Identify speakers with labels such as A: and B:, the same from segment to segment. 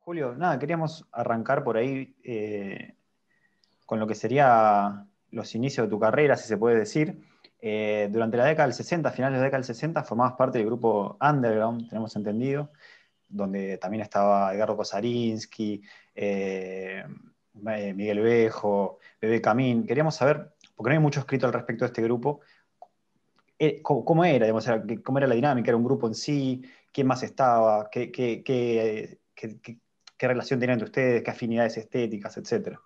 A: Julio, nada, queríamos arrancar por ahí con lo que sería los inicios de tu carrera, si se puede decir. Durante la década del 60, finales de la década del 60, formabas parte del grupo Underground, tenemos entendido, donde también estaba Edgardo Kosarinsky, Miguel Bejo, Bebé Camín. Queríamos saber, porque no hay mucho escrito al respecto de este grupo, cómo era, digamos, cómo era la dinámica, era un grupo en sí, quién más estaba, qué relación tenían entre ustedes, qué afinidades estéticas, etcétera.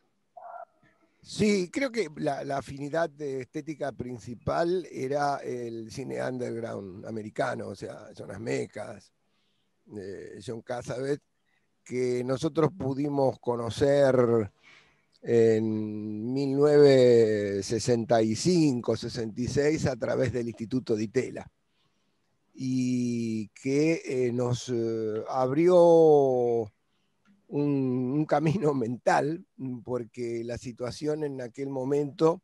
B: Sí, creo que la afinidad de estética principal era el cine underground americano, o sea, Jonas Mekas, John Cassavetes, que nosotros pudimos conocer en 1965-66 a través del Instituto Di Tella y que nos abrió un camino mental, porque la situación en aquel momento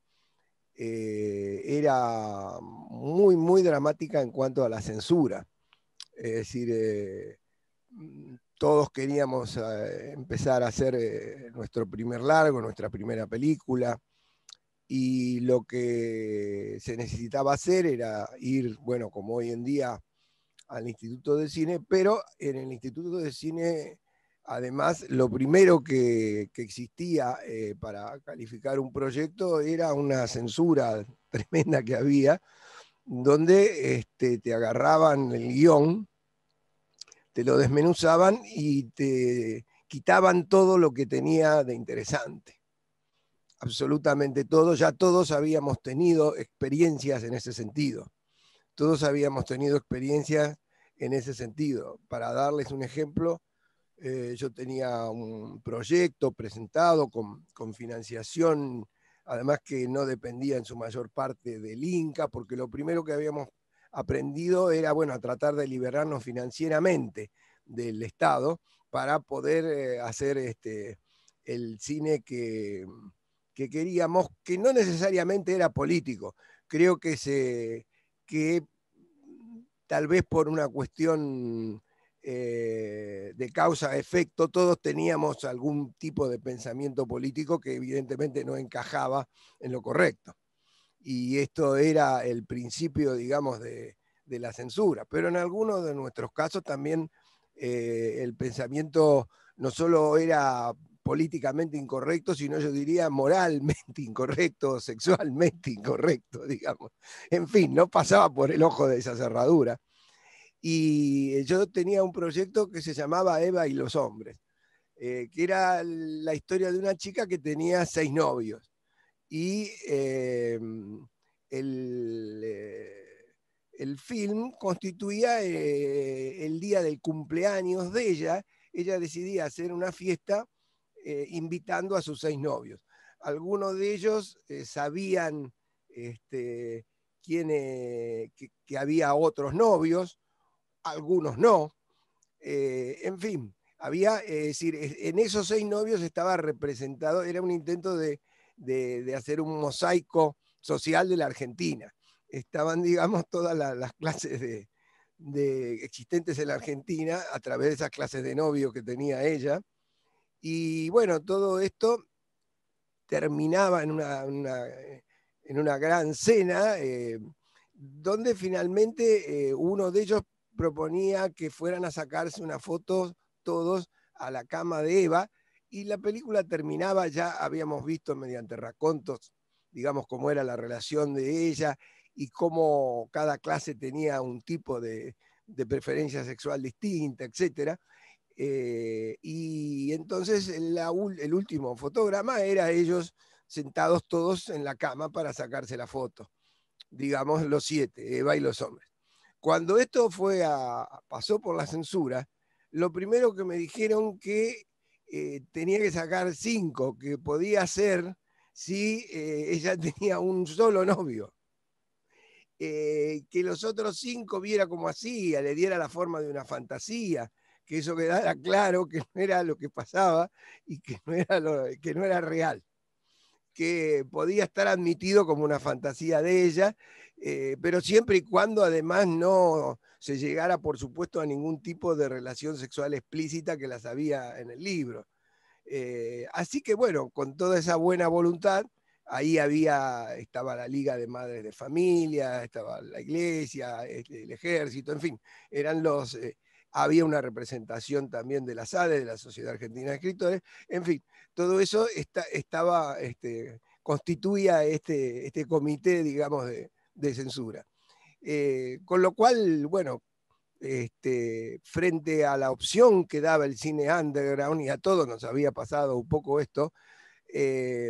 B: era muy, muy dramática en cuanto a la censura. Es decir, todos queríamos empezar a hacer nuestro primer largo, nuestra primera película, y lo que se necesitaba hacer era ir, bueno, como hoy en día, al Instituto de Cine, pero en el Instituto de Cine, además, lo primero que existía para calificar un proyecto era una censura tremenda que había, donde te agarraban el guión, te lo desmenuzaban y te quitaban todo lo que tenía de interesante. Absolutamente todo, ya todos habíamos tenido experiencias en ese sentido. Todos habíamos tenido experiencias en ese sentido. Para darles un ejemplo, yo tenía un proyecto presentado con financiación, además que no dependía en su mayor parte del Inca, porque lo primero que habíamos aprendido era, bueno, a tratar de liberarnos financieramente del Estado para poder hacer el cine que queríamos, que no necesariamente era político. Creo que tal vez por una cuestión de causa-efecto, todos teníamos algún tipo de pensamiento político que evidentemente no encajaba en lo correcto. Y esto era el principio, digamos, de la censura. Pero en algunos de nuestros casos también el pensamiento no solo era políticamente incorrecto, sino yo diría moralmente incorrecto, sexualmente incorrecto, digamos. En fin, no pasaba por el ojo de esa cerradura. Y yo tenía un proyecto que se llamaba Eva y los hombres, que era la historia de una chica que tenía 6 novios. Y el, el film constituía el día del cumpleaños de ella. Ella decidía hacer una fiesta invitando a sus 6 novios. Algunos de ellos sabían que había otros novios, algunos no. En fin, había, es decir, en esos 6 novios estaba representado, era un intento de hacer un mosaico social de la Argentina. Estaban, digamos, todas las clases existentes en la Argentina a través de esas clases de novio que tenía ella. Y bueno, todo esto terminaba en una gran cena, donde finalmente uno de ellos proponía que fueran a sacarse una foto todos a la cama de Eva, y la película terminaba, ya habíamos visto mediante racontos, digamos, cómo era la relación de ella y cómo cada clase tenía un tipo de preferencia sexual distinta, etcétera. Y entonces el último fotograma era ellos sentados todos en la cama para sacarse la foto, digamos los 7, Eva y los hombres. Cuando esto pasó por la censura, lo primero que me dijeron que tenía que sacar 5, que podía ser si ella tenía un solo novio. Que los otros 5 viera como hacía, le diera la forma de una fantasía, que eso quedara claro que no era lo que pasaba y que que no era real, que podía estar admitido como una fantasía de ella, pero siempre y cuando además no se llegara, por supuesto, a ningún tipo de relación sexual explícita que las había en el libro. Así que bueno, con toda esa buena voluntad, ahí estaba la Liga de Madres de Familia, estaba la iglesia, el ejército, en fin, había una representación también de la SADE, de la Sociedad Argentina de Escritores, en fin, todo eso constituía este comité, digamos, de censura. Con lo cual, bueno, frente a la opción que daba el cine underground, y a todos nos había pasado un poco esto, eh,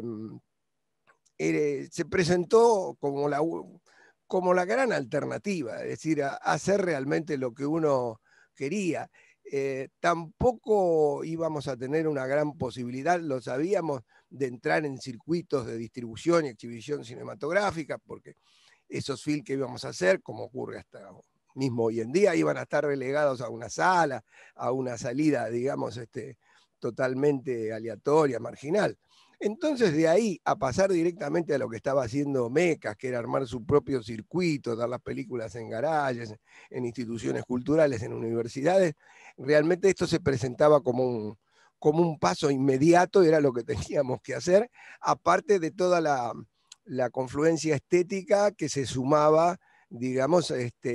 B: se presentó como la gran alternativa, es decir, hacer realmente lo que uno quería. Tampoco íbamos a tener una gran posibilidad, lo sabíamos, de entrar en circuitos de distribución y exhibición cinematográfica, porque esos films que íbamos a hacer, como ocurre hasta mismo hoy en día, iban a estar relegados a una sala, a una salida, digamos, totalmente aleatoria, marginal. Entonces, de ahí a pasar directamente a lo que estaba haciendo Mecas, que era armar su propio circuito, dar las películas en garajes, en instituciones culturales, en universidades, realmente esto se presentaba como un paso inmediato, era lo que teníamos que hacer, aparte de toda la confluencia estética que se sumaba, digamos,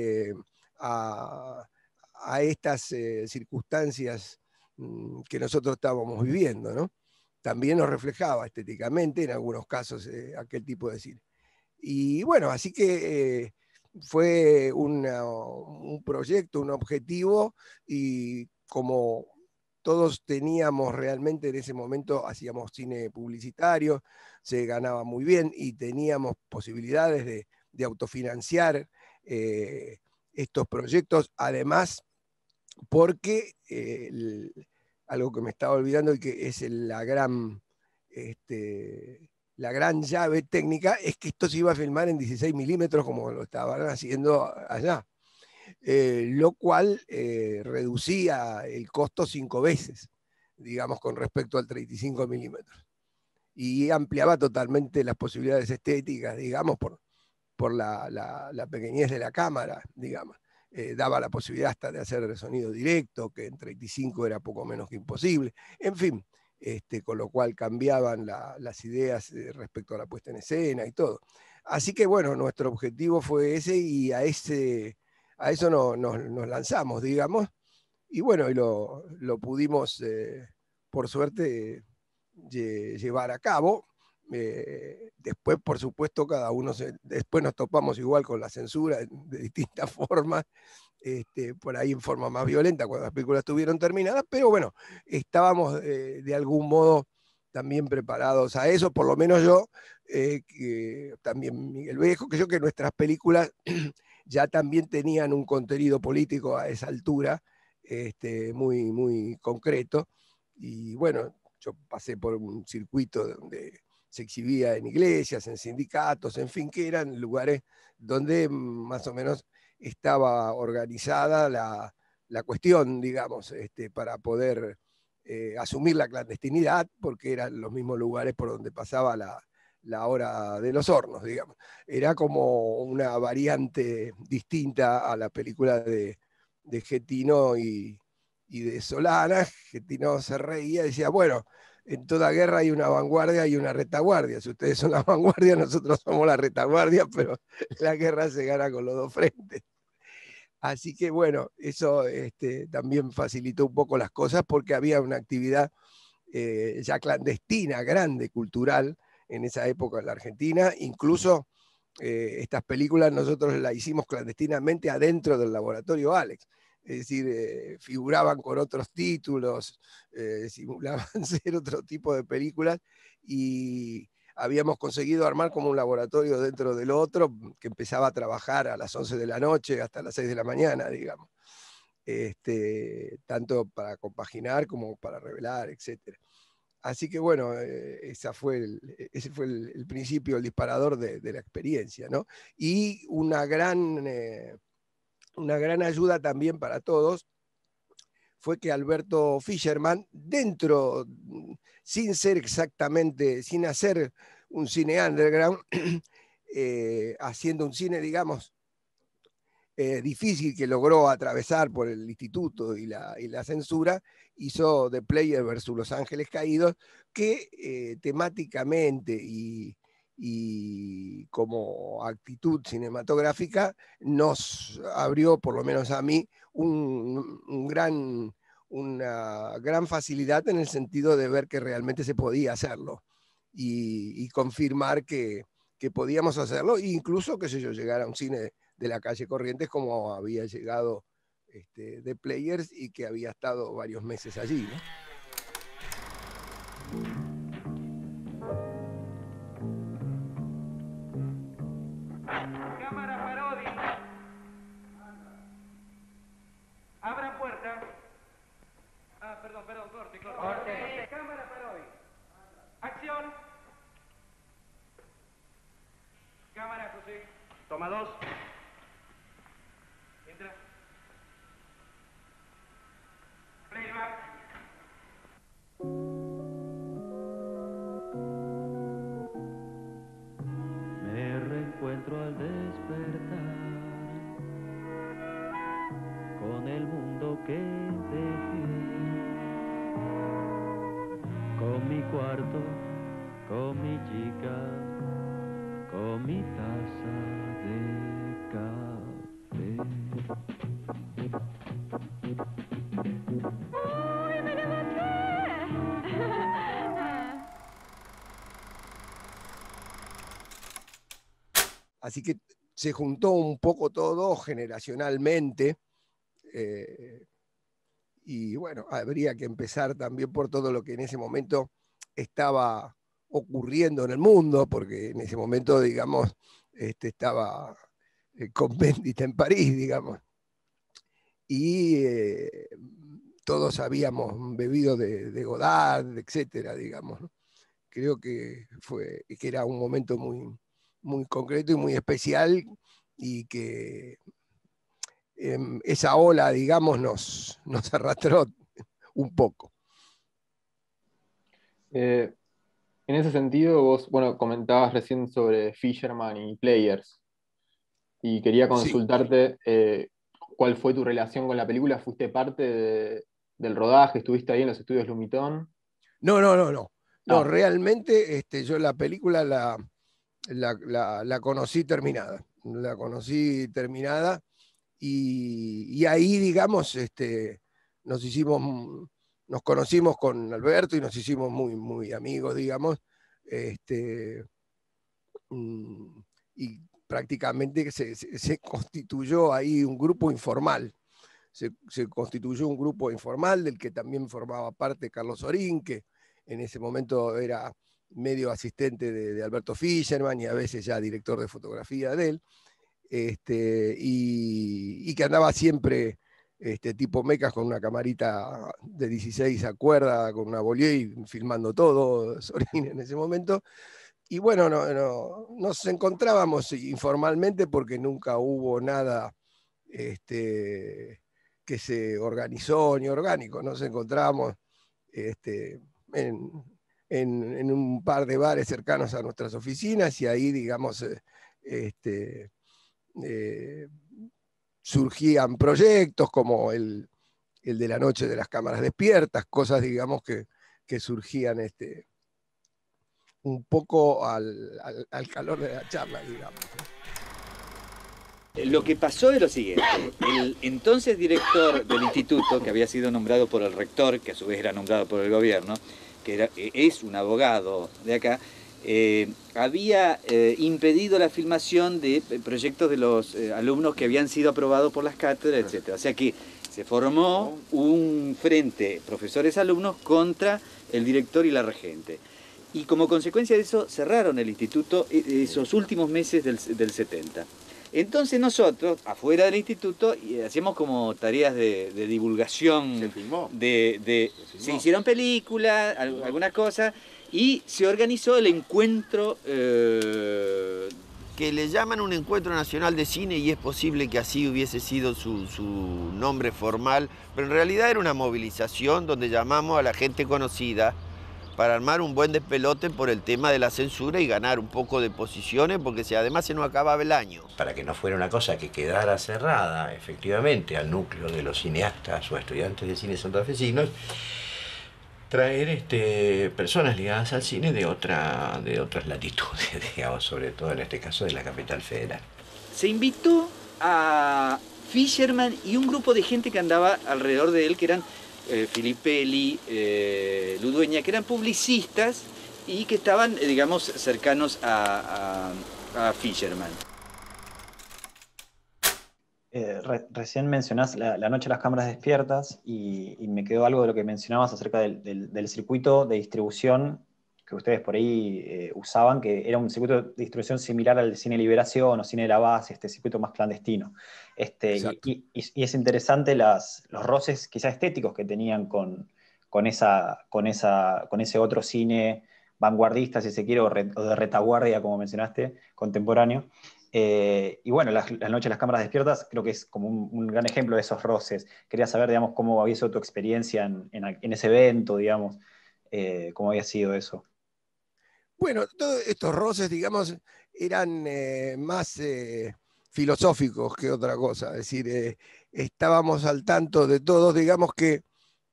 B: a, a estas circunstancias que nosotros estábamos viviendo, ¿no? También nos reflejaba estéticamente en algunos casos aquel tipo de cine. Y bueno, así que fue un proyecto, un objetivo, y como todos teníamos realmente en ese momento, hacíamos cine publicitario, se ganaba muy bien y teníamos posibilidades de autofinanciar estos proyectos, además porque algo que me estaba olvidando y que es la gran llave técnica es que esto se iba a filmar en 16 milímetros como lo estaban haciendo allá, lo cual reducía el costo 5 veces, digamos, con respecto al 35 milímetros. Y ampliaba totalmente las posibilidades estéticas, digamos, por la pequeñez de la cámara, digamos. Daba la posibilidad hasta de hacer sonido directo, que en 35 era poco menos que imposible. En fin, con lo cual cambiaban las ideas respecto a la puesta en escena y todo. Así que bueno, nuestro objetivo fue ese y a eso nos lanzamos, digamos. Y bueno, y lo pudimos, por suerte, llevar a cabo. Después, por supuesto, después nos topamos igual con la censura de distintas formas, por ahí en forma más violenta cuando las películas estuvieron terminadas, pero bueno, estábamos de algún modo también preparados a eso, por lo menos yo, que también Miguel Vejo, que yo que nuestras películas ya también tenían un contenido político a esa altura, muy, muy concreto, y bueno, yo pasé por un circuito donde se exhibía en iglesias, en sindicatos, en fin, que eran lugares donde más o menos estaba organizada la cuestión, digamos, para poder asumir la clandestinidad, porque eran los mismos lugares por donde pasaba la hora de los hornos, digamos. Era como una variante distinta a la película de Getino y de Solana. Getino se reía y decía, bueno, en toda guerra hay una vanguardia y una retaguardia. Si ustedes son la vanguardia, nosotros somos la retaguardia, pero la guerra se gana con los dos frentes. Así que bueno, eso también facilitó un poco las cosas porque había una actividad ya clandestina, grande, cultural, en esa época en la Argentina. Incluso estas películas nosotros las hicimos clandestinamente adentro del laboratorio Alex. Es decir, figuraban con otros títulos, simulaban ser otro tipo de películas y habíamos conseguido armar como un laboratorio dentro del otro que empezaba a trabajar a las 11 de la noche hasta las 6 de la mañana, digamos. Tanto para compaginar como para revelar, etc. Así que bueno, ese fue el principio, el disparador de la experiencia, ¿no? Y una gran ayuda también para todos fue que Alberto Fischerman, sin ser exactamente, sin hacer un cine underground, haciendo un cine, digamos, difícil que logró atravesar por el instituto y la censura, hizo The Player versus Los Ángeles Caídos, que temáticamente y como actitud cinematográfica nos abrió, por lo menos a mí, una gran facilidad en el sentido de ver que realmente se podía hacerlo y confirmar que podíamos hacerlo, e incluso, qué sé yo, llegar a un cine de la calle Corrientes como había llegado The Players y que había estado varios meses allí, ¿no?
C: Cámara Parodi. Abran puerta. Perdón, corte. Cámara Parodi. Acción. Cámara, José. Toma 2. Entra. Playback.
D: Me reencuentro al despertar con el mundo que dejé, con mi cuarto, con mi chica, con mi taza de café.
B: Así que se juntó un poco todo generacionalmente, y bueno, habría que empezar también por todo lo que en ese momento estaba ocurriendo en el mundo, porque en ese momento, digamos, estaba con Bendita en París, digamos, y todos habíamos bebido de Godard, etcétera, digamos, ¿no? Creo que era un momento muy, muy concreto y muy especial, y que esa ola, digamos, nos arrastró un poco.
E: En ese sentido, vos, bueno, comentabas recién sobre Fisherman y Players, y quería
B: Sí.
E: consultarte cuál fue tu relación con la película. ¿Fuiste parte del rodaje? ¿Estuviste ahí en los estudios Lumitón?
B: No, realmente yo la película la conocí terminada. La conocí terminada y ahí, digamos, nos conocimos con Alberto y nos hicimos muy, muy amigos, digamos, y prácticamente se constituyó ahí un grupo informal. Se constituyó un grupo informal del que también formaba parte Carlos Orín, que en ese momento era medio asistente de Alberto Fischerman y a veces ya director de fotografía de él, y que andaba siempre tipo mecas con una camarita de 16 a cuerda, con una Beaulieu, filmando todo, Sorín en ese momento. Y bueno, nos encontrábamos informalmente porque nunca hubo nada que se organizó ni orgánico. Nos encontramos en un par de bares cercanos a nuestras oficinas, y ahí, digamos, surgían proyectos como el de la noche de las cámaras despiertas, cosas, digamos, que surgían un poco al calor de la charla, digamos.
F: Lo que pasó es lo siguiente: el entonces director del instituto, que había sido nombrado por el rector, que a su vez era nombrado por el gobierno, es un abogado de acá, había impedido la filmación de proyectos de los alumnos que habían sido aprobados por las cátedras, etc. O sea que se formó un frente profesores-alumnos contra el director y la regente. Y como consecuencia de eso cerraron el instituto esos últimos meses del 70. Entonces nosotros, afuera del instituto, hacíamos como tareas de divulgación.
G: ¿Se filmó?
F: Se hicieron películas, algunas cosas, y se organizó el encuentro.
G: Que le llaman un encuentro nacional de cine, y es posible que así hubiese sido su nombre formal, pero en realidad era una movilización donde llamamos a la gente conocida para armar un buen despelote por el tema de la censura y ganar un poco de posiciones, porque si además se nos acababa el año.
H: Para que no fuera una cosa que quedara cerrada efectivamente al núcleo de los cineastas o estudiantes de cine santafesinos, traer personas ligadas al cine de otras latitudes, digamos, sobre todo en este caso de la capital federal.
F: Se invitó a Fisherman y un grupo de gente que andaba alrededor de él, que eran Filippelli, Ludueña, que eran publicistas y que estaban, digamos, cercanos a Fisherman.
A: Recién mencionás la noche de las cámaras despiertas y me quedó algo de lo que mencionabas acerca del circuito de distribución que ustedes por ahí usaban, que era un circuito de distribución similar al de Cine Liberación o Cine de la Base, este circuito más clandestino. Y es interesante los roces quizás estéticos que tenían con ese otro cine vanguardista, si se quiere, o de retaguardia, como mencionaste, contemporáneo. Y bueno, la noche de las cámaras despiertas creo que es como un gran ejemplo de esos roces. Quería saber, digamos, cómo había sido tu experiencia en ese evento, digamos, cómo había sido eso.
B: Bueno, todos estos roces, digamos, eran más filosóficos que otra cosa. Es decir, estábamos al tanto de todos, digamos que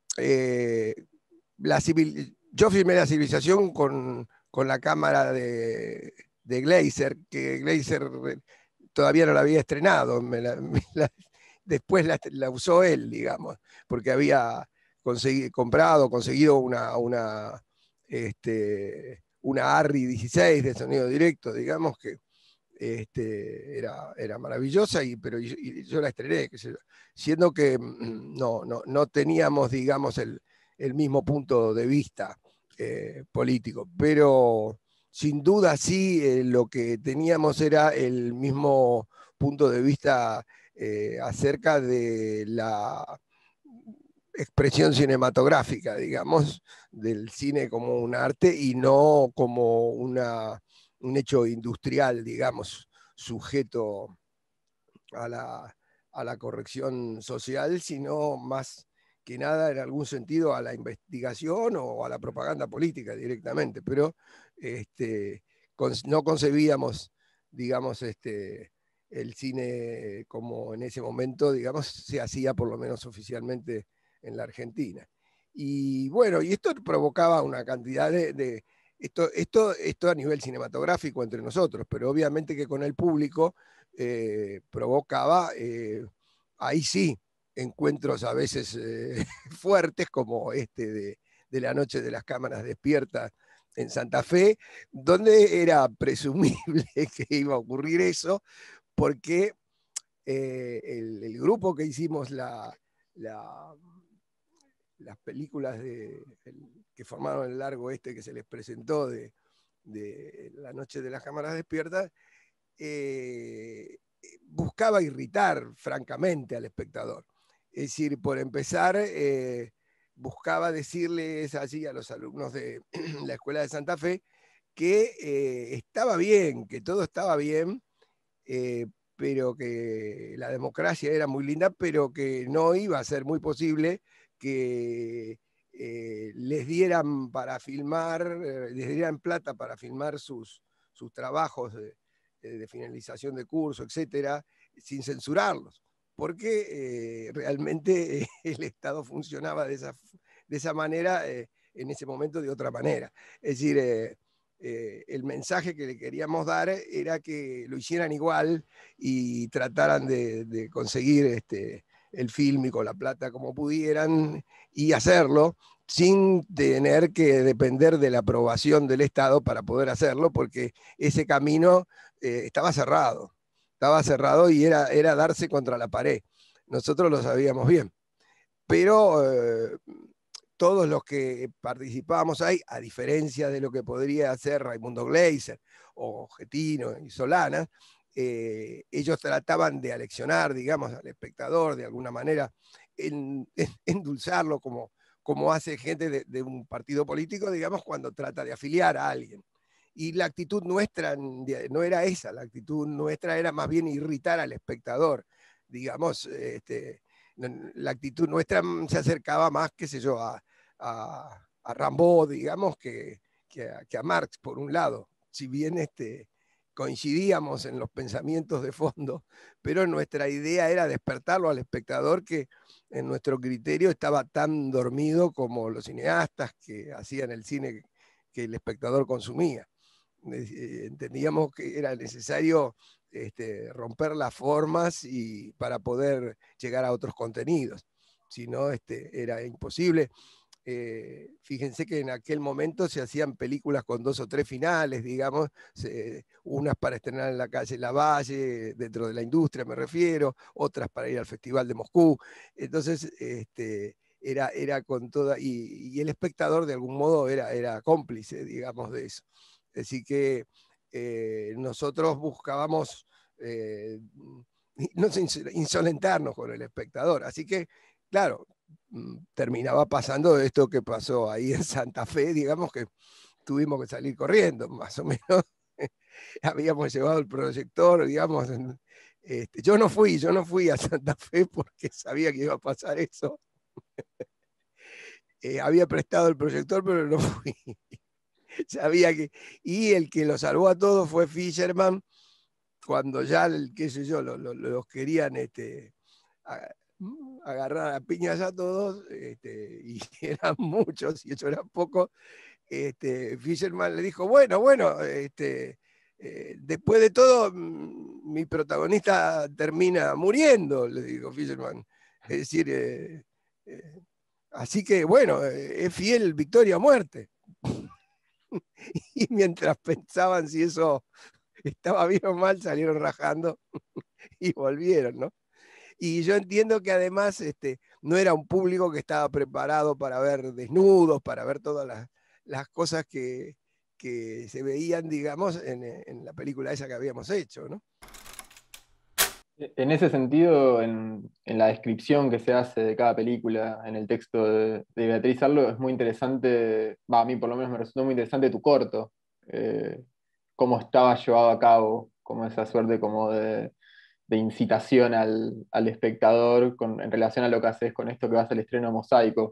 B: yo filmé La Civilización con la cámara de Glaser, que Glaser todavía no la había estrenado, después la usó él, digamos, porque había conseguido una ARRI 16 de sonido directo, digamos, que era maravillosa, pero yo la estrené, siendo que no teníamos, digamos, el mismo punto de vista político, pero sin duda sí, lo que teníamos era el mismo punto de vista acerca de la expresión cinematográfica, digamos, del cine como un arte y no como un hecho industrial, digamos, sujeto a la corrección social, sino más que nada en algún sentido a la investigación o a la propaganda política directamente, pero no concebíamos, digamos, el cine como en ese momento, digamos, se hacía por lo menos oficialmente en la Argentina. Y bueno, y esto provocaba una cantidad esto a nivel cinematográfico entre nosotros, pero obviamente que con el público provocaba, ahí sí, encuentros a veces fuertes, como de la noche de las cámaras despiertas en Santa Fe, donde era presumible que iba a ocurrir eso, porque el grupo que hicimos las películas que formaron el largo que se les presentó de La noche de las cámaras despiertas, buscaba irritar francamente al espectador. Es decir, por empezar, buscaba decirles allí a los alumnos de la Escuela de Santa Fe que estaba bien, que todo estaba bien, pero que la democracia era muy linda, pero que no iba a ser muy posible que les dieran para filmar, les dieran plata para filmar sus trabajos de finalización de curso, etcétera, sin censurarlos, porque realmente el Estado funcionaba de esa manera, en ese momento de otra manera. Es decir, el mensaje que le queríamos dar era que lo hicieran igual y trataran de conseguir el film y con la plata como pudieran y hacerlo sin tener que depender de la aprobación del Estado para poder hacerlo, porque ese camino estaba cerrado y era darse contra la pared. Nosotros lo sabíamos bien, pero todos los que participábamos ahí, a diferencia de lo que podría hacer Raimundo Gleiser o Getino y Solana, ellos trataban de aleccionar, digamos, al espectador de alguna manera, endulzarlo como hace gente de un partido político, digamos, cuando trata de afiliar a alguien. Y la actitud nuestra no era esa, la actitud nuestra era más bien irritar al espectador, digamos, la actitud nuestra se acercaba más, qué sé yo, a Rimbaud, digamos, que a Marx, por un lado. Si bien coincidíamos en los pensamientos de fondo, pero nuestra idea era despertarlo al espectador, que en nuestro criterio estaba tan dormido como los cineastas que hacían el cine que el espectador consumía. Entendíamos que era necesario romper las formas para poder llegar a otros contenidos. Si no, era imposible. Fíjense que en aquel momento se hacían películas con 2 o 3 finales, digamos, unas para estrenar en la calle Lavalle, dentro de la industria me refiero, otras para ir al Festival de Moscú. Entonces, era con toda, y el espectador de algún modo era cómplice, digamos, de eso. Así que nosotros buscábamos no insolentarnos con el espectador. Así que, claro, terminaba pasando esto que pasó ahí en Santa Fe, digamos que tuvimos que salir corriendo, más o menos. Habíamos llevado el proyector, digamos. Yo no fui a Santa Fe porque sabía que iba a pasar eso. Había prestado el proyector, pero no fui. Sabía que... Y el que lo salvó a todos fue Fisherman, cuando ya, qué sé yo, los querían agarrar a piñas a todos, y eran muchos y ellos eran pocos. Fisherman le dijo, bueno, después de todo, mi protagonista termina muriendo, le dijo Fisherman. Es decir, así que bueno, es fiel victoria o muerte. Y mientras pensaban si eso estaba bien o mal, salieron rajando y volvieron, ¿no? Y yo entiendo que además no era un público que estaba preparado para ver desnudos, para ver todas las cosas que se veían, digamos, en la película esa que habíamos hecho, ¿no?
E: En ese sentido, en la descripción que se hace de cada película, en el texto de Beatriz Arlo, es muy interesante, a mí por lo menos me resultó muy interesante tu corto, cómo estaba llevado a cabo, como esa suerte como de incitación al espectador en relación a lo que haces con esto que va a ser el estreno Mosaico.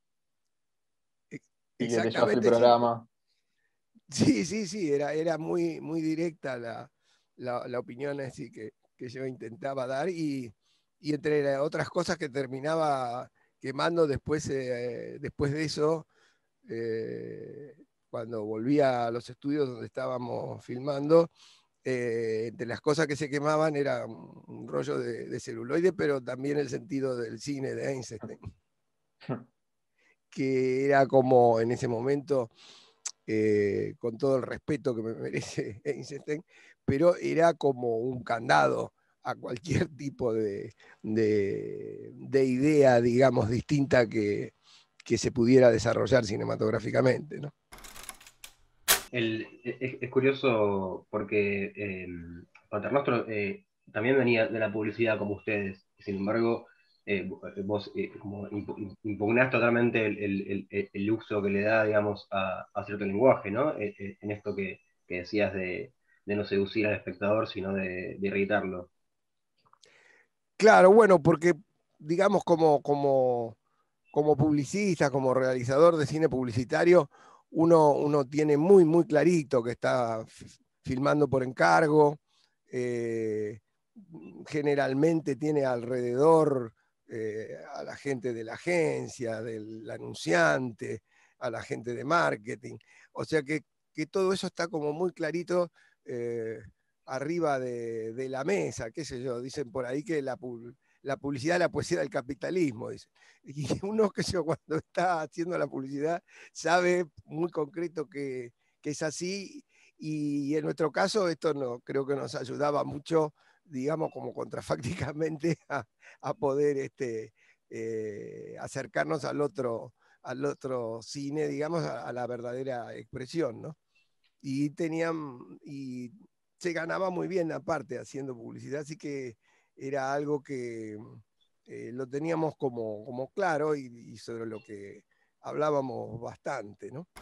E: Y que te llevas el programa.
B: Sí, era muy, muy directa la opinión así que yo intentaba dar, y entre otras cosas que terminaba quemando después de eso, cuando volvía a los estudios donde estábamos filmando, entre las cosas que se quemaban era un rollo de celuloide, pero también el sentido del cine de Einstein, que era como en ese momento, con todo el respeto que me merece Einstein, pero era como un candado a cualquier tipo de idea, digamos, distinta que se pudiera desarrollar cinematográficamente, ¿no?
I: Es curioso porque Paternostro también venía de la publicidad como ustedes. Sin embargo, vos como impugnás totalmente el uso que le da, digamos, a cierto lenguaje, ¿no? En esto que decías de no seducir al espectador, sino de irritarlo.
B: Claro, bueno, porque digamos como publicista, como realizador de cine publicitario, uno tiene muy, muy clarito que está filmando por encargo. Generalmente tiene alrededor a la gente de la agencia, del anunciante, a la gente de marketing. O sea que todo eso está como muy clarito arriba de la mesa, qué sé yo. Dicen por ahí que la publicidad es la poesía del capitalismo, dice. Y uno, que yo, cuando está haciendo la publicidad, sabe muy concreto que es así, y en nuestro caso esto creo que nos ayudaba mucho, digamos, como contrafácticamente a poder acercarnos al otro cine, digamos, a la verdadera expresión, ¿no? Y se ganaba muy bien aparte haciendo publicidad, así que era algo que lo teníamos como claro, y sobre lo que hablábamos bastante, ¿no?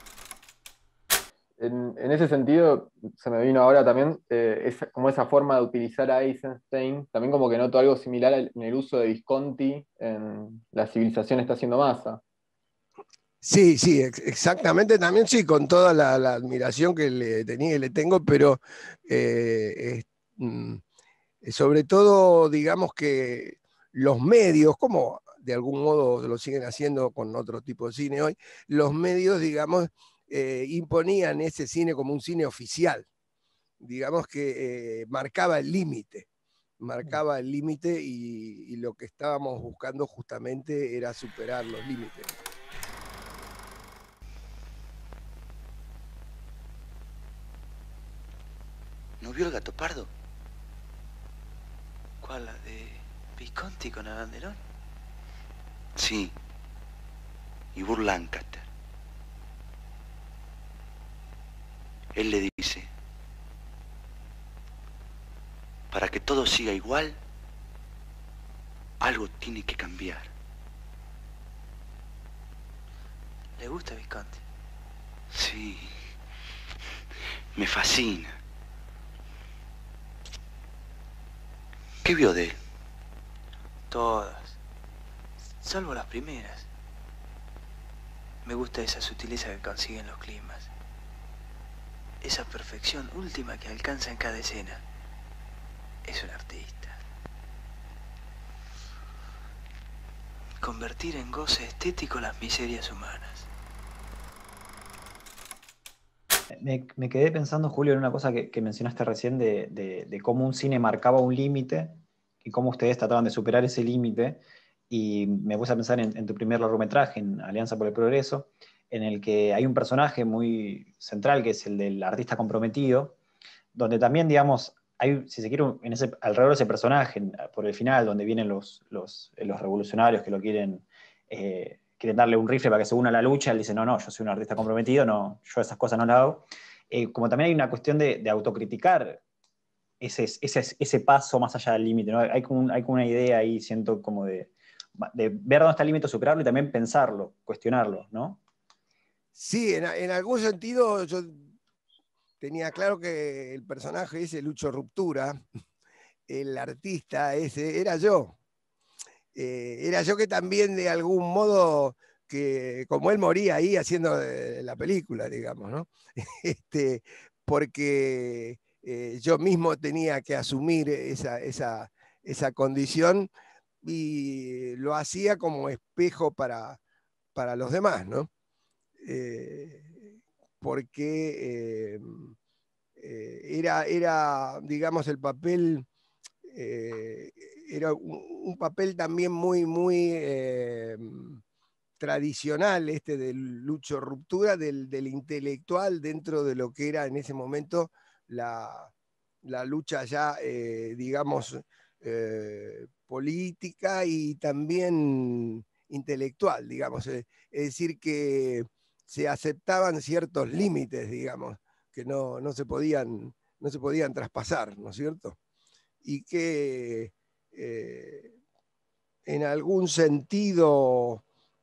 E: En ese sentido, se me vino ahora también como esa forma de utilizar a Eisenstein, también como que noto algo similar en el uso de Visconti en La civilización está haciendo masa.
B: Sí, sí, exactamente, también sí, con toda la admiración que le tenía y le tengo, pero mm, sobre todo, digamos que los medios, como de algún modo lo siguen haciendo con otro tipo de cine hoy, los medios, digamos, imponían ese cine como un cine oficial, digamos que marcaba el límite y lo que estábamos buscando justamente era superar los límites.
J: ¿No vio El Gattopardo? ¿Cuál? ¿La de Visconti con Alain Delon? Sí. Y Burt Lancaster. Él le dice, para que todo siga igual, algo tiene que cambiar. ¿Le gusta Visconti? Sí. Me fascina. ¿Qué vio de él? Todas. Salvo las primeras. Me gusta esa sutileza que consiguen los climas. Esa perfección última que alcanza en cada escena. Es un artista. Convertir en goce estético las miserias humanas.
A: Me quedé pensando, Julio, en una cosa que mencionaste recién de cómo un cine marcaba un límite y cómo ustedes trataban de superar ese límite. Y me puse a pensar en tu primer largometraje, en Alianza por el Progreso, en el que hay un personaje muy central, que es el del artista comprometido, donde también, digamos, hay, si se quiere, alrededor de ese personaje, por el final, donde vienen los revolucionarios que lo quieren darle un rifle para que se una a la lucha, él dice, no, no, yo soy un artista comprometido, no, yo esas cosas no las hago. Como también hay una cuestión de autocriticar ese paso más allá del límite, ¿no? Hay como una idea ahí, siento, como de ver dónde está el límite, superarlo y también pensarlo, cuestionarlo, ¿no?
B: Sí, en algún sentido yo tenía claro que el personaje ese, Lucho Ruptura, el artista ese, era yo. Era yo que también de algún modo, que como él moría ahí haciendo la película, digamos, ¿no? Porque yo mismo tenía que asumir esa condición y lo hacía como espejo para los demás, ¿no? Porque era, digamos, el papel, era un papel también muy tradicional, de Lucho Ruptura, del intelectual dentro de lo que era en ese momento la lucha ya, digamos, política y también intelectual, digamos. Es decir, que se aceptaban ciertos límites, digamos, que no se podían traspasar, ¿no es cierto? Y que en algún sentido,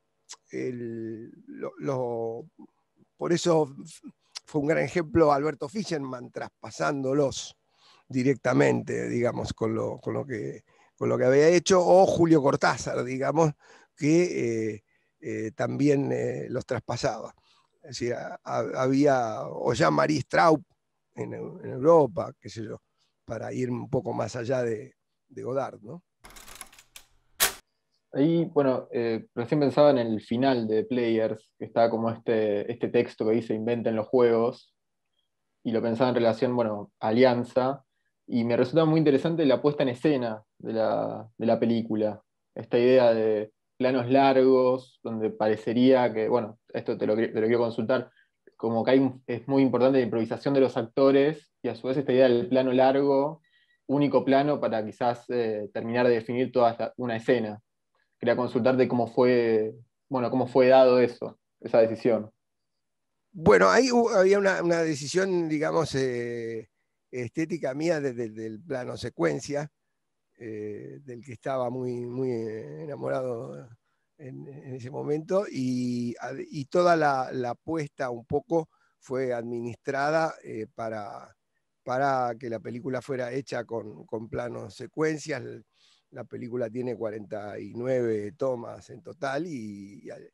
B: por eso fue un gran ejemplo Alberto Fischerman, traspasándolos directamente, digamos, con lo que había hecho, o Julio Cortázar, digamos, que también los traspasaba. Es decir, había, o Jean-Marie Straub en Europa, qué sé yo, para ir un poco más allá de Godard, ¿no?
E: Ahí, bueno, recién pensaba en el final de Players, que está como este texto que dice inventen los juegos, y lo pensaba en relación, bueno, a Alianza, y me resulta muy interesante la puesta en escena de la película. Esta idea de planos largos, donde parecería que, bueno, esto te lo quiero consultar, como que es muy importante la improvisación de los actores, y a su vez esta idea del plano largo, único plano para quizás terminar de definir toda una escena. Quería consultarte cómo fue dado eso, esa decisión.
B: Bueno, ahí había una decisión, digamos, estética mía del plano secuencia, del que estaba muy enamorado en ese momento, y toda la apuesta un poco fue administrada para que la película fuera hecha con planos secuencias. La película tiene 49 tomas en total y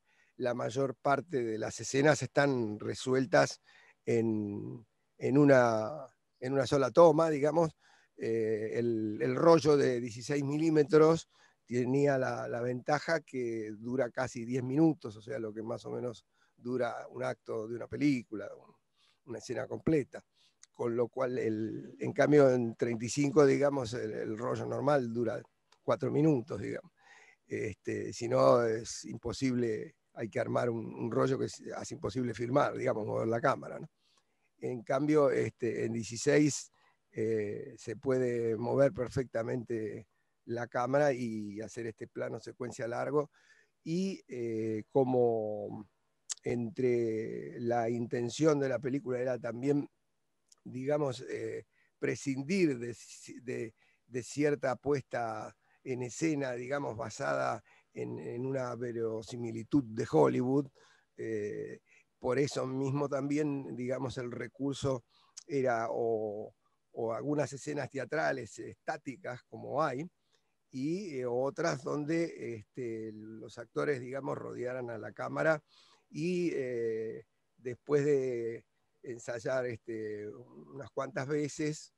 B: la mayor parte de las escenas están resueltas en una sola toma, digamos. El rollo de 16 milímetros tenía la ventaja que dura casi 10 minutos, o sea, lo que más o menos dura un acto de una película, una escena completa. Con lo cual, en cambio, en 35, digamos, el rollo normal dura 4 minutos, digamos. Si no, es imposible, hay que armar un rollo que hace imposible filmar, digamos, mover la cámara, ¿no? En cambio, en 16 se puede mover perfectamente la cámara y hacer este plano secuencia largo, y como entre la intención de la película era también, digamos, prescindir de cierta puesta en escena, digamos, basada en una verosimilitud de Hollywood. Por eso mismo también, digamos, el recurso era o algunas escenas teatrales estáticas, como hay, y otras donde los actores, digamos, rodearan a la cámara y después de ensayar unas cuantas veces,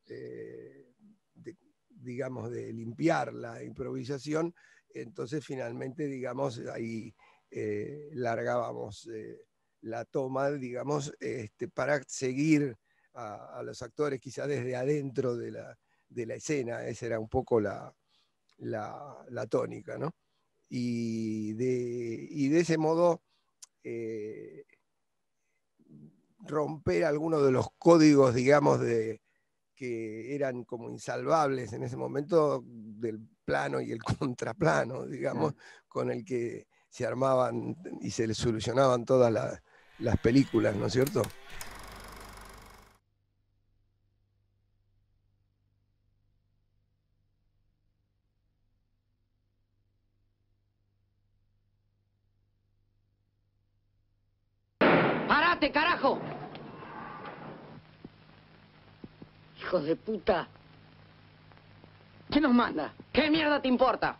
B: digamos, de limpiar la improvisación, entonces finalmente, digamos, ahí largábamos la toma, digamos, para seguir a los actores quizás desde adentro de la escena. Esa era un poco la tónica, ¿no? Y de ese modo romper algunos de los códigos, digamos, que eran como insalvables en ese momento, del plano y el contraplano, digamos, con el que se armaban y se les solucionaban todas las películas, ¿no es cierto?
K: ¡Parate, carajo! Hijos de puta. ¿Quién nos manda? ¿Qué mierda te importa?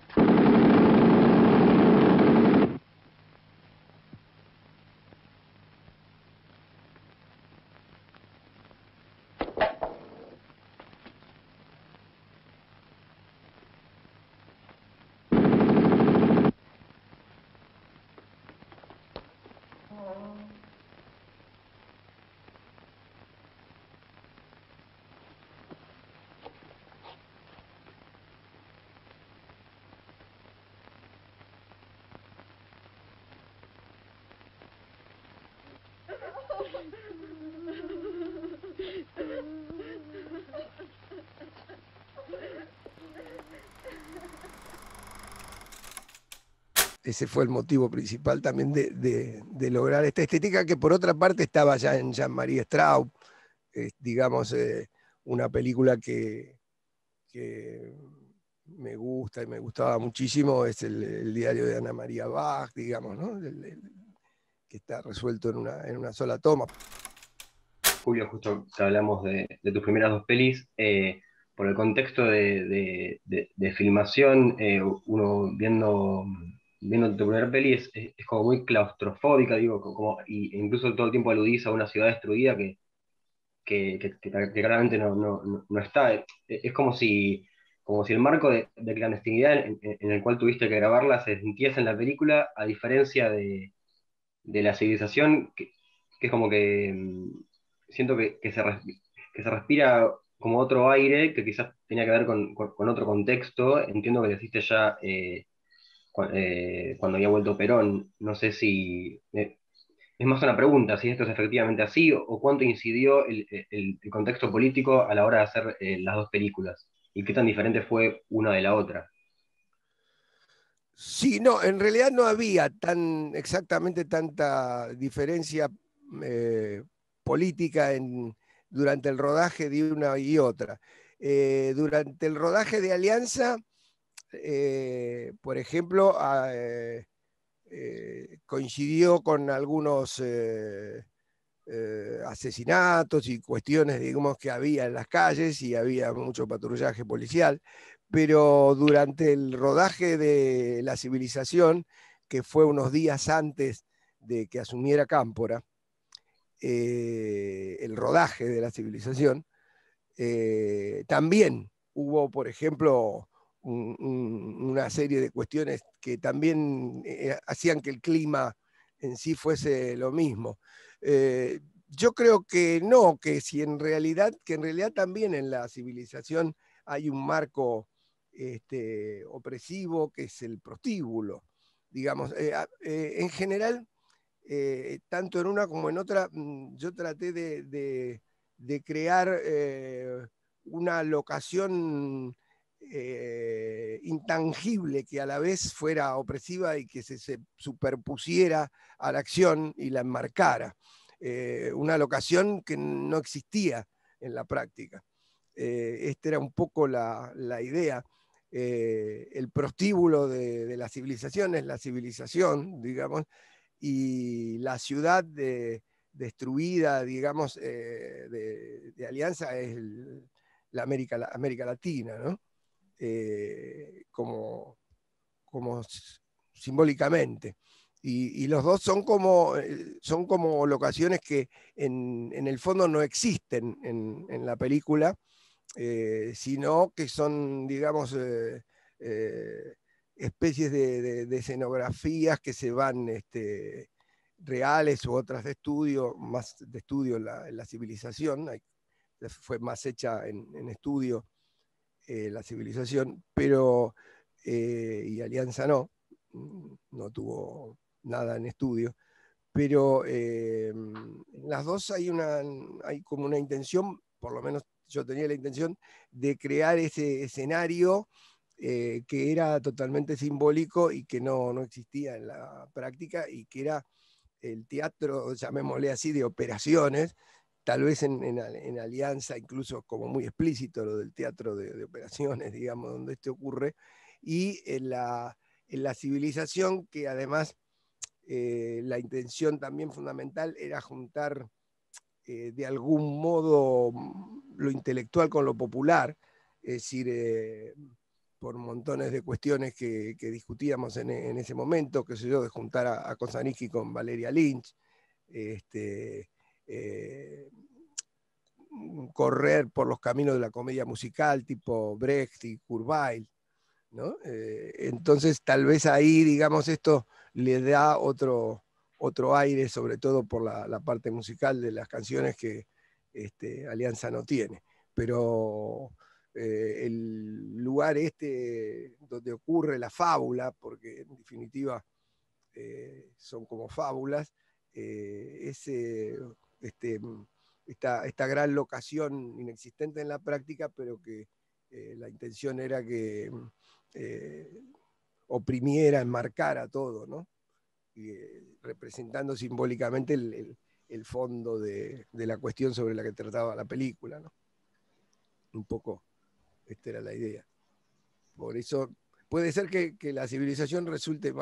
B: Ese fue el motivo principal también de lograr esta estética, que por otra parte estaba ya en Jean-Marie Straub, digamos, una película que me gusta y me gustaba muchísimo, es el diario de Ana María Bach, digamos, ¿no? Que está resuelto en una sola toma.
I: Julio, justo que hablamos de tus primeras dos pelis, por el contexto de filmación, uno viendo tu primera peli es como muy claustrofóbica, digo, e incluso todo el tiempo aludís a una ciudad destruida que claramente no está. Es como si el marco de clandestinidad en el cual tuviste que grabarla se sintiese en la película, a diferencia de la civilización, que es como que siento que se respira como otro aire, que quizás tenía que ver con otro contexto. Entiendo que lo hiciste ya cuando había vuelto Perón. No sé si... es más una pregunta, si esto es efectivamente así, o cuánto incidió el contexto político a la hora de hacer las dos películas, y qué tan diferente fue una de la otra.
B: Sí, no, en realidad no había exactamente tanta diferencia política durante el rodaje de una y otra. Durante el rodaje de Alianza, por ejemplo, coincidió con algunos asesinatos y cuestiones, digamos, que había en las calles, y había mucho patrullaje policial, pero durante el rodaje de La Civilización que fue unos días antes de que asumiera Cámpora, el rodaje de La Civilización, también hubo, por ejemplo, una serie de cuestiones que también hacían que el clima en sí fuese lo mismo. Yo creo que no, que en realidad también en La Civilización hay un marco opresivo que es el prostíbulo. Digamos, en general, tanto en una como en otra, yo traté de crear una locación intangible que a la vez fuera opresiva y que se superpusiera a la acción y la enmarcara. Una locación que no existía en la práctica. Esta era un poco la idea. El prostíbulo de la civilización es la civilización, digamos, y la ciudad destruida, digamos, de Alianza es la América Latina, ¿no? Como simbólicamente. Y los dos son como locaciones que en el fondo no existen en la película, sino que son, digamos, especies de escenografías que se van reales u otras de estudio, más de estudio en la civilización. Fue más hecha en estudio La Civilización, pero y Alianza no tuvo nada en estudio, pero en las dos hay como una intención, por lo menos yo tenía la intención de crear ese escenario que era totalmente simbólico y que no existía en la práctica, y que era el teatro, llamémosle así, de operaciones, tal vez en Alianza incluso como muy explícito lo del teatro de operaciones, digamos, donde esto ocurre, y en la Civilización, que además la intención también fundamental era juntar de algún modo lo intelectual con lo popular, es decir, por montones de cuestiones que discutíamos en ese momento, qué sé yo, de juntar a Kozanski con Valeria Lynch, correr por los caminos de la comedia musical tipo Brecht y Kurzweil, ¿no? Entonces tal vez ahí, digamos, esto le da otro aire, sobre todo por la parte musical de las canciones que Alianza no tiene. Pero el lugar donde ocurre la fábula, porque en definitiva son como fábulas, esta gran locación inexistente en la práctica, pero que la intención era que oprimiera, enmarcara todo, ¿no? Y, representando simbólicamente el fondo de la cuestión sobre la que trataba la película, ¿no? Un poco esta era la idea. Por eso puede ser que La Civilización resulte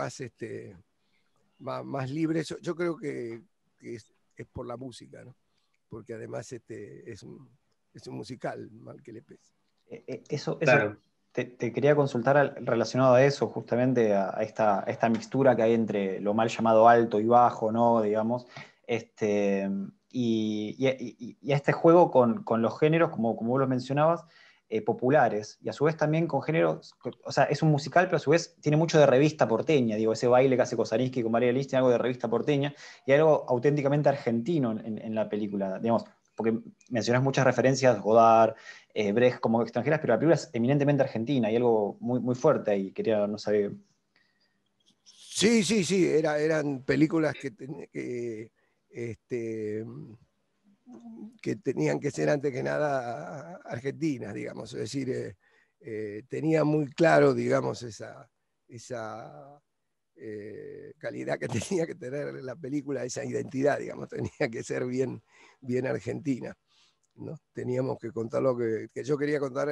B: más libre. Yo creo que es por la música, ¿no? Porque además es un musical, mal que le pese.
A: Eso
I: Claro.
A: te quería consultar relacionado a eso, justamente a esta mixtura que hay entre lo mal llamado alto y bajo, ¿no? Digamos, y a este juego con los géneros, como vos lo mencionabas, populares, y a su vez también con géneros, o sea, es un musical, pero a su vez tiene mucho de revista porteña, digo, ese baile que hace Kozanski con María Liz tiene algo de revista porteña, y algo auténticamente argentino en la película, digamos, porque mencionás muchas referencias, Godard, Brecht como extranjeras, pero la película es eminentemente argentina, y algo muy, muy fuerte ahí, no saber.
B: Sí, eran películas que tenían que ser antes que nada argentinas, digamos, es decir, tenía muy claro, digamos, esa calidad que tenía que tener la película, esa identidad, digamos, tenía que ser bien argentina, ¿no? Teníamos que contar lo que yo quería contar,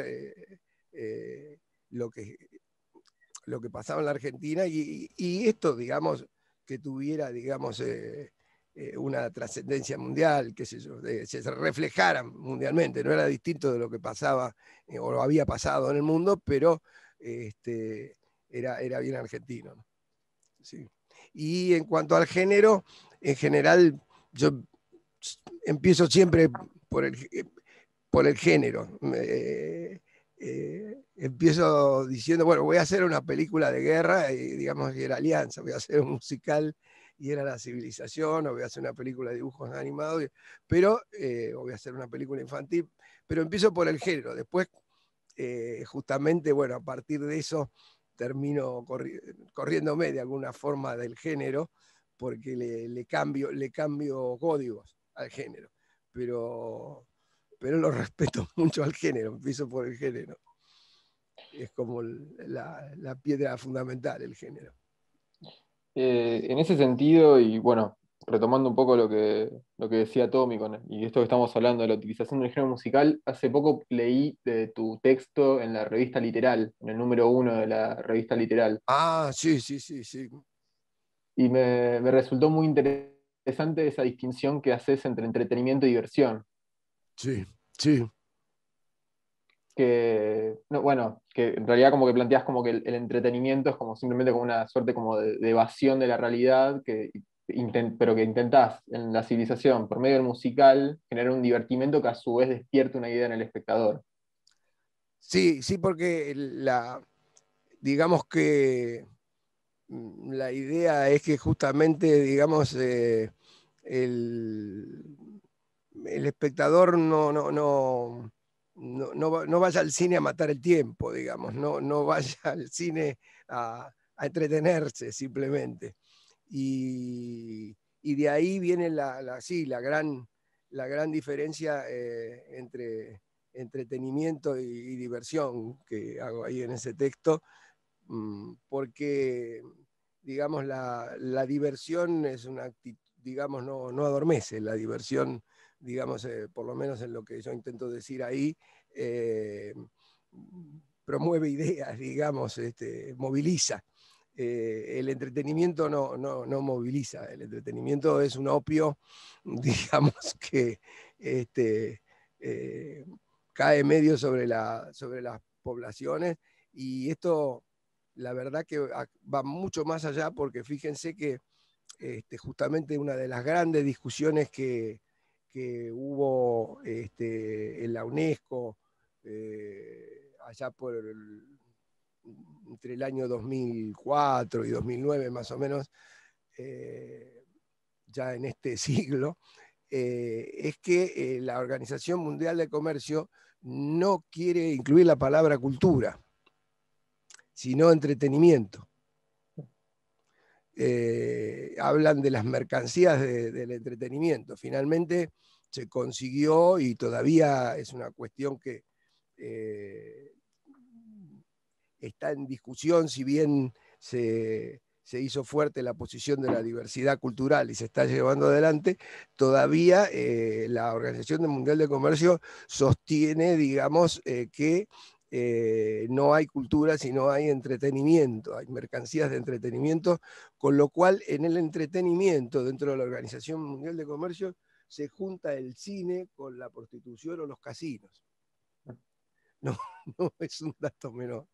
B: lo que pasaba en la Argentina, y esto, digamos, que tuviera, digamos, una trascendencia mundial, qué sé yo, se reflejara mundialmente, no era distinto de lo que pasaba o lo había pasado en el mundo, pero era bien argentino, ¿no? Sí. Y en cuanto al género, en general, yo empiezo siempre por el género. Empiezo diciendo, bueno, voy a hacer una película de guerra, y digamos que era Alianza, voy a hacer un musical y era La Civilización, o voy a hacer una película de dibujos animados, pero o voy a hacer una película infantil, pero empiezo por el género. Después, justamente, bueno, a partir de eso termino corriéndome de alguna forma del género, porque le cambio códigos al género, pero lo respeto mucho al género, empiezo por el género. Es como la piedra fundamental, el género.
E: En ese sentido, y bueno, retomando un poco lo que decía Tommy y esto que estamos hablando de la utilización del género musical, hace poco leí de tu texto en la revista Literal, en el número 1 de la revista Literal.
B: Ah, sí.
E: Y me resultó muy interesante esa distinción que haces entre entretenimiento y diversión.
B: Sí.
E: Que en realidad como que planteas como que el entretenimiento es como simplemente como una suerte como de evasión de la realidad, pero que intentás en La Civilización, por medio del musical, generar un divertimento que a su vez despierte una idea en el espectador.
B: Sí, porque digamos que la idea es que justamente, digamos, el espectador no vaya al cine a matar el tiempo, digamos, no vaya al cine a entretenerse simplemente. Y de ahí viene la gran diferencia entre entretenimiento y diversión que hago ahí en ese texto, porque, digamos, la diversión es una actitud, digamos, no adormece, la diversión, digamos, por lo menos en lo que yo intento decir ahí, promueve ideas, digamos, moviliza. El entretenimiento no moviliza, el entretenimiento es un opio, digamos, que cae medio sobre las poblaciones, y esto, la verdad que va mucho más allá, porque fíjense que justamente una de las grandes discusiones que hubo en la UNESCO allá entre el año 2004 y 2009 más o menos, ya en este siglo, es que la Organización Mundial de Comercio no quiere incluir la palabra cultura, sino entretenimiento. Hablan de las mercancías del entretenimiento. Finalmente se consiguió, y todavía es una cuestión que está en discusión, si bien se hizo fuerte la posición de la diversidad cultural y se está llevando adelante, todavía la Organización Mundial de Comercio sostiene, digamos, que no hay cultura, sino hay entretenimiento, hay mercancías de entretenimiento, con lo cual en el entretenimiento dentro de la Organización Mundial de Comercio se junta el cine con la prostitución o los casinos. No es un dato menor.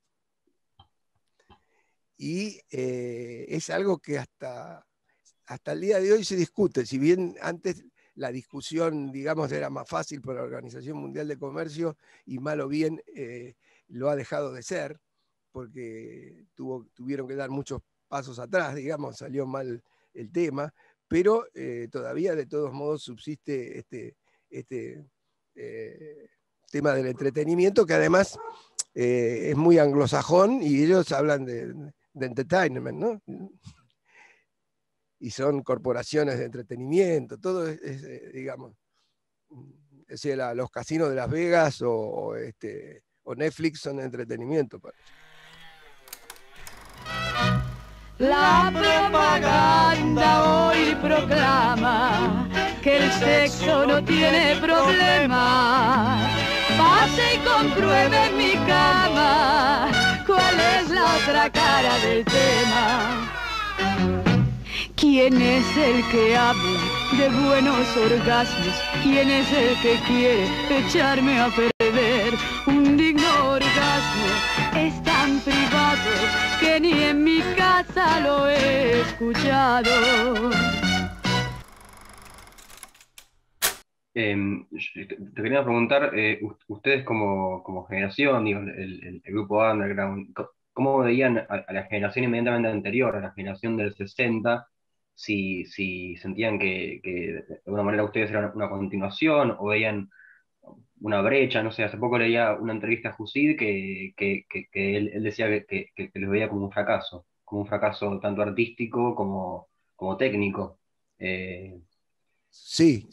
B: Y es algo que hasta el día de hoy se discute, si bien antes la discusión, digamos, era más fácil por la Organización Mundial de Comercio, y mal o bien lo ha dejado de ser, porque tuvieron que dar muchos pasos atrás, digamos, salió mal el tema, pero todavía de todos modos subsiste este tema del entretenimiento, que además es muy anglosajón, y ellos hablan de entertainment, ¿no? Y son corporaciones de entretenimiento, todo es digamos, es decir, los casinos de Las Vegas o Netflix son de entretenimiento.
L: La propaganda hoy proclama que el sexo no tiene problema. Pase y compruebe en mi cama cuál es la otra cara del tema. ¿Quién es el que habla de buenos orgasmos? ¿Quién es el que quiere echarme a perder? Un digno orgasmo es tan privado que ni en mi casa lo es. escuchado.
I: Te quería preguntar, ustedes como generación, digo, el grupo Underground, ¿cómo veían a la generación inmediatamente anterior, a la generación del 60, si sentían que de alguna manera ustedes eran una continuación o veían una brecha? No sé, hace poco leía una entrevista a Jusid que él decía que los veía como un fracaso tanto artístico como técnico.
B: Sí.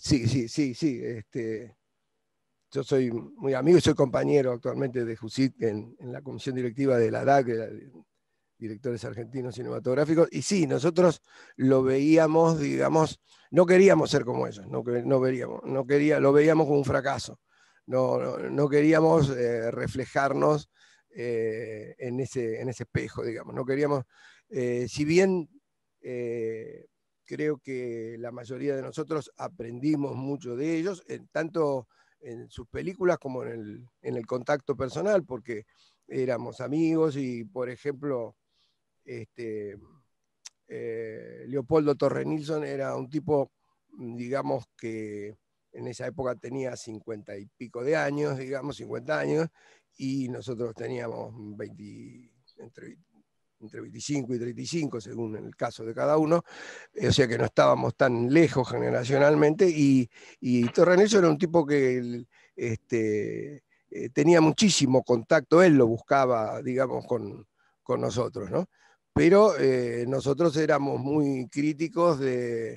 B: Yo soy muy amigo y soy compañero actualmente de Jusid en la comisión directiva de la DAC, de la Directores Argentinos Cinematográficos, y sí, nosotros lo veíamos, digamos, no queríamos ser como ellos, lo veíamos como un fracaso, no queríamos reflejarnos en ese espejo, digamos, no queríamos, si bien creo que la mayoría de nosotros aprendimos mucho de ellos, tanto en sus películas como en el contacto personal, porque éramos amigos y, por ejemplo, Leopoldo Torre Nilsson era un tipo, digamos, que en esa época tenía 50 y pico de años, digamos, 50 años, y nosotros teníamos entre 25 y 35, según el caso de cada uno, o sea que no estábamos tan lejos generacionalmente, y Torre Nilsson era un tipo que tenía muchísimo contacto, él lo buscaba, digamos, con nosotros, ¿no? Pero nosotros éramos muy críticos del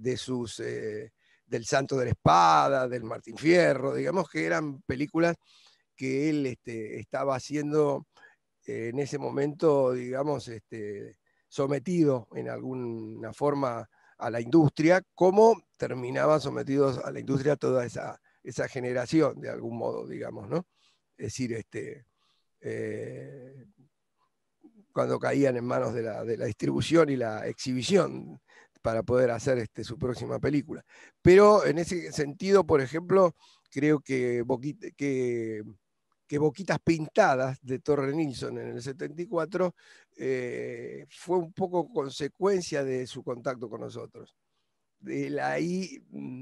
B: Santo de la Espada, del Martín Fierro, digamos que eran películas que él estaba haciendo en ese momento, digamos, sometido en alguna forma a la industria, como terminaban sometidos a la industria toda esa generación, de algún modo, digamos, ¿no? Es decir, cuando caían en manos de la distribución y la exhibición para poder hacer su próxima película. Pero en ese sentido, por ejemplo, creo que Boquitas Pintadas de Torre Nilsson en el 74 fue un poco consecuencia de su contacto con nosotros. Ahí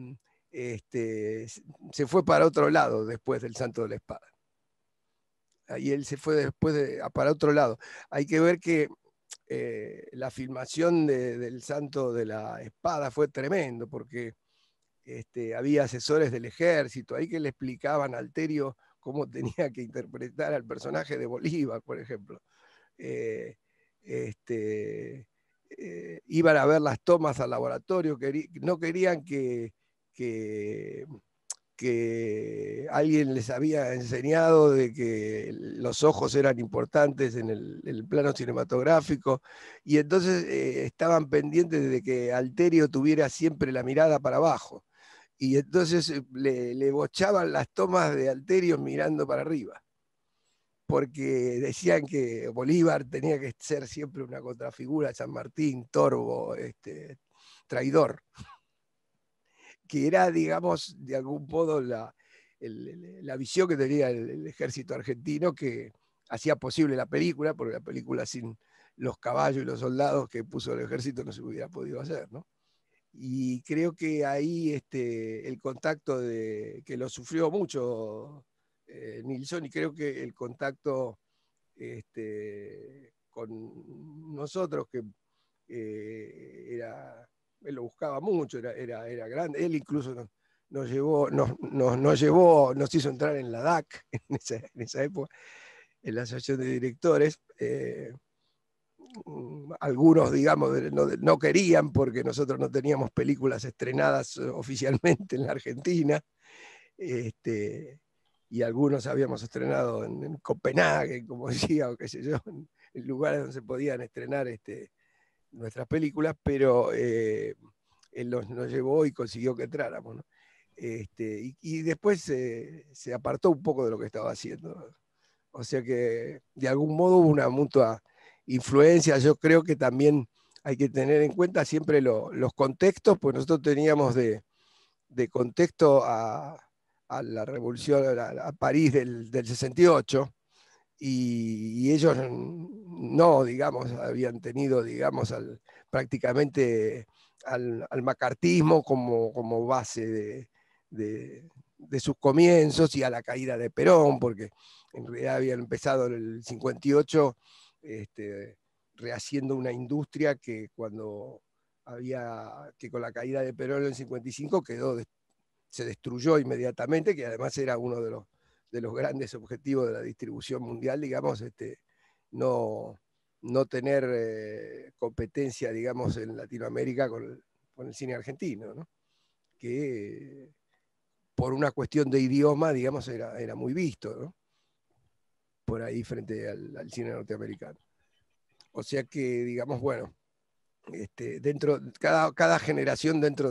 B: se fue para otro lado después del Santo de la Espada. Y él se fue después para otro lado. Hay que ver que la filmación del Santo de la Espada fue tremendo, porque había asesores del ejército ahí que le explicaban a Alterio cómo tenía que interpretar al personaje de Bolívar, por ejemplo. Iban a ver las tomas al laboratorio, no querían que alguien les había enseñado de que los ojos eran importantes en el plano cinematográfico, y entonces estaban pendientes de que Alterio tuviera siempre la mirada para abajo, y entonces le bochaban las tomas de Alterio mirando para arriba, porque decían que Bolívar tenía que ser siempre una contrafigura, San Martín, Torbo, traidor, que era, digamos, de algún modo la visión que tenía el ejército argentino, que hacía posible la película, porque la película sin los caballos y los soldados que puso el ejército no se hubiera podido hacer, ¿no? Y creo que ahí el contacto que lo sufrió mucho Nilsson, y creo que el contacto con nosotros, que él lo buscaba mucho, era grande. Él incluso nos hizo entrar en la DAC en esa época, en la asociación de directores. Algunos, digamos, no querían, porque nosotros no teníamos películas estrenadas oficialmente en la Argentina, y algunos habíamos estrenado en Copenhague, como decía, o qué sé yo, en lugares donde se podían estrenar nuestras películas, pero él nos llevó y consiguió que entráramos, ¿no? Y después se apartó un poco de lo que estaba haciendo. O sea que de algún modo hubo una mutua influencia. Yo creo que también hay que tener en cuenta siempre los contextos, pues nosotros teníamos de contexto a la revolución, a París del 68, y ellos no, digamos, habían tenido, digamos, al prácticamente al macartismo como base de sus comienzos y a la caída de Perón, porque en realidad habían empezado en el 58 rehaciendo una industria que con la caída de Perón en el 55 se destruyó inmediatamente, que además era uno de los grandes objetivos de la distribución mundial, digamos, no tener competencia, digamos, en Latinoamérica con el cine argentino, ¿no? Que por una cuestión de idioma, digamos, era muy visto, ¿no? Por ahí frente al cine norteamericano. O sea que, digamos, bueno, cada generación dentro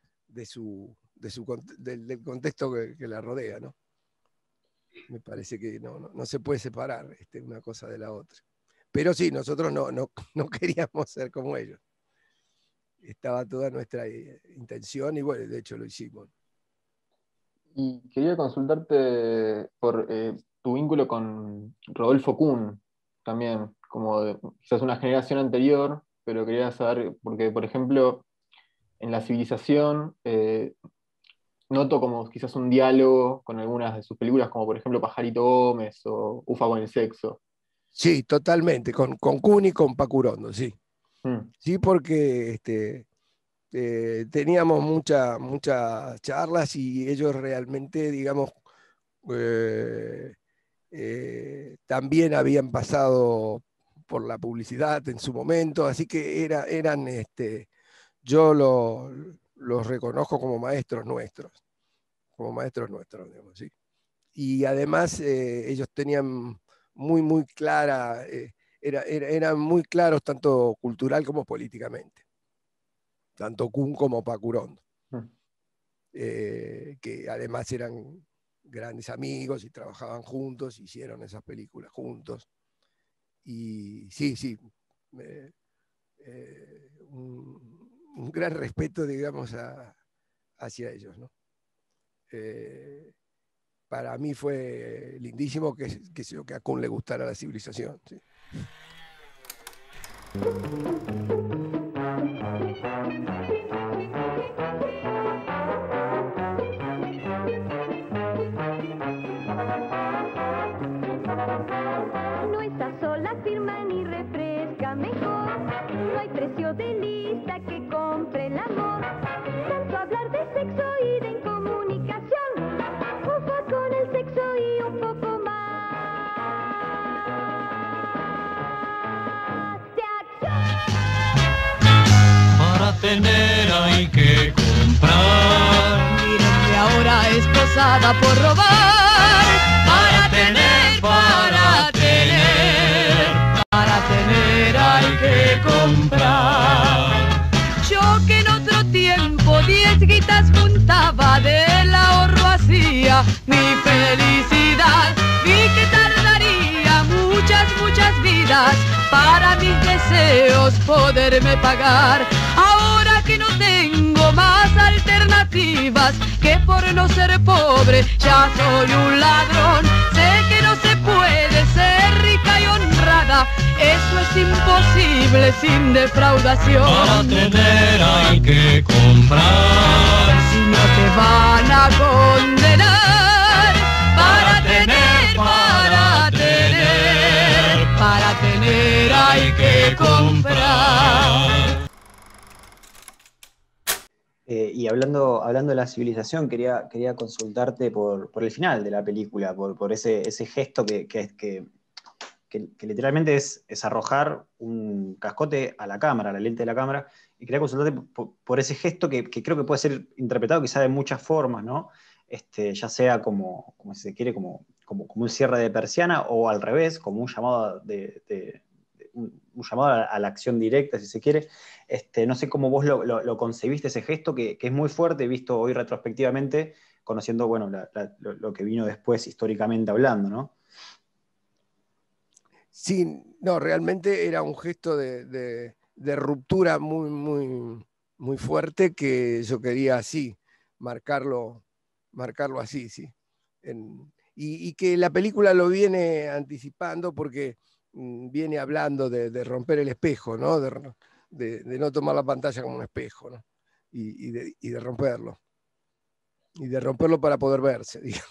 B: del contexto que la rodea, ¿no? Me parece que no se puede separar una cosa de la otra. Pero sí, nosotros no queríamos ser como ellos. Estaba toda nuestra intención y bueno, de hecho lo hicimos.
E: Y quería consultarte por tu vínculo con Rodolfo Kuhn, también, quizás una generación anterior, pero quería saber, porque por ejemplo, en La Civilización noto como quizás un diálogo con algunas de sus películas, como por ejemplo Pajarito Gómez o Ufa con el sexo.
B: Sí, totalmente, con Kuhn y con Pacurondo, sí. Sí, porque teníamos muchas charlas y ellos realmente, digamos, también habían pasado por la publicidad en su momento, así que eran yo los reconozco como maestros nuestros, digamos, ¿sí? Y además ellos tenían muy clara, eran muy claros tanto cultural como políticamente, tanto Kuhn como Pacurondo, que además eran grandes amigos y trabajaban juntos, hicieron esas películas juntos. Y sí, un gran respeto, digamos, hacia ellos, ¿no? Para mí fue lindísimo que a Kuhn le gustara La Civilización. ¿Sí?
M: No está sola, firma ni refresca mejor. No hay precio de lista que compre el amor. Tanto hablar de sexo y de incomunicación. Ufa con el sexo y un poco más de acción.
N: Para tener hay que comprar.
L: Miren que ahora es posada por robar. Para tener hay que comprar. Yo que en otro tiempo 10 guitas juntaba, del ahorro hacía mi felicidad. Vi que tardaría muchas vidas para mis deseos poderme pagar. Ahora que no tengo más alternativas, que por no ser pobre ya soy un ladrón. Sé que no se puede ser rica y honrada, eso es imposible sin defraudación.
N: Para tener hay que comprar.
L: Si no te van a condenar. Para tener hay que comprar.
A: Y hablando de La Civilización, quería consultarte por el final de la película, por ese gesto que literalmente es arrojar un cascote a la cámara, a la lente de la cámara, y quería consultarte por ese gesto que creo que puede ser interpretado quizá de muchas formas, ¿no? Ya sea como si se quiere, como un cierre de persiana, o al revés, como un llamado un llamado a la acción directa, si se quiere. No sé cómo vos lo concebiste, ese gesto, que es muy fuerte, visto hoy retrospectivamente, conociendo, bueno, lo que vino después históricamente hablando, ¿no?
B: Sí, no, realmente era un gesto de ruptura muy fuerte, que yo quería así, marcarlo así, sí. Y que la película lo viene anticipando, porque viene hablando de romper el espejo, ¿no? de no tomar la pantalla como un espejo, ¿no? Y de romperlo. Y de romperlo para poder verse, digamos.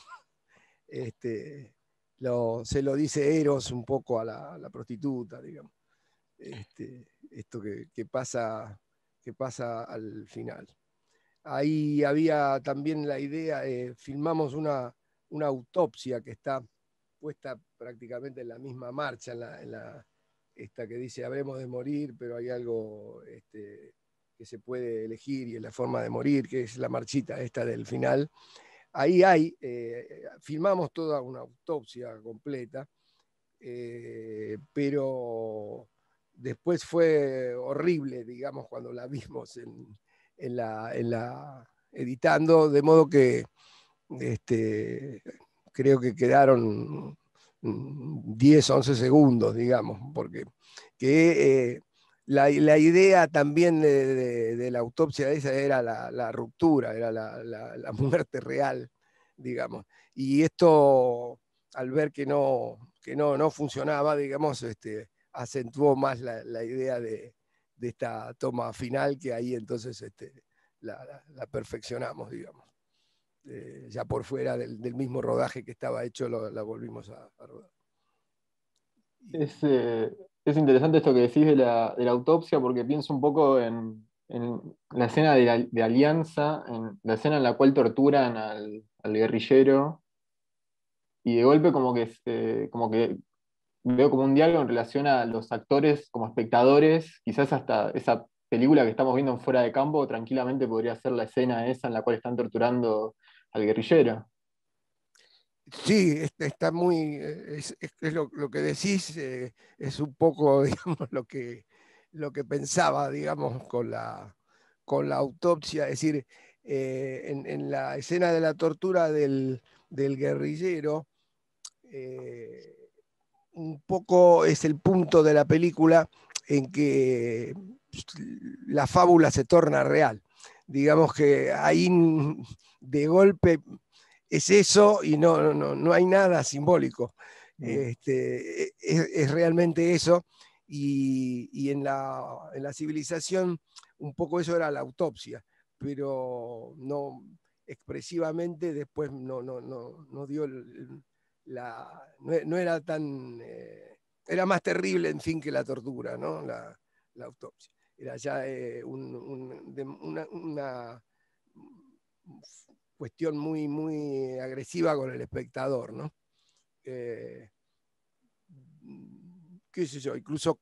B: Se lo dice Eros un poco a la prostituta, digamos. Esto que pasa al final. Ahí había también la idea, filmamos una autopsia que está puesta prácticamente en la misma marcha, esta que dice habremos de morir, pero hay algo que se puede elegir y es la forma de morir, que es la marchita esta del final. Ahí filmamos toda una autopsia completa, pero después fue horrible, digamos, cuando la vimos editando, de modo que creo que quedaron 10, 11 segundos, digamos, porque la idea también de la autopsia esa era la ruptura, era la muerte real, digamos. Y esto, al ver que no funcionaba, digamos, acentuó más la idea de esta toma final, que ahí entonces la perfeccionamos, digamos. Ya por fuera del mismo rodaje que estaba hecho, la volvimos a rodar.
E: Es interesante esto que decís de la autopsia, porque pienso un poco en la escena de Alianza, en la escena en la cual torturan al guerrillero, y de golpe como que veo como un diálogo en relación a los actores como espectadores. Quizás hasta esa película que estamos viendo en Fuera de Campo tranquilamente podría ser la escena esa en la cual están torturando al guerrillero.
B: Sí, está muy. Es lo que decís, es un poco, digamos, lo que pensaba, digamos, con la autopsia. Es decir, en la escena de la tortura del guerrillero, un poco es el punto de la película en que la fábula se torna real. Digamos que ahí de golpe es eso y no hay nada simbólico. Es realmente eso. Y en la civilización un poco eso era la autopsia, pero no expresivamente después no dio no era tan, era más terrible, en fin, que la tortura, ¿no? La autopsia. Era ya una cuestión muy, muy agresiva con el espectador, ¿no? Qué sé yo, incluso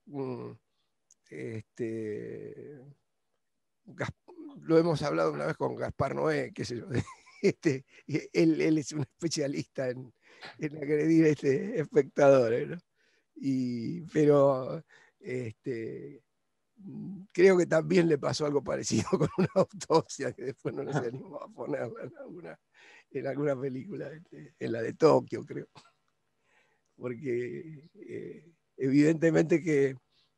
B: lo hemos hablado una vez con Gaspar Noé, qué sé yo. Él es un especialista en agredir a espectadores, ¿no? Pero creo que también le pasó algo parecido con una autopsia que después no se animó a ponerla en alguna película, en la de Tokio, creo. Porque evidentemente que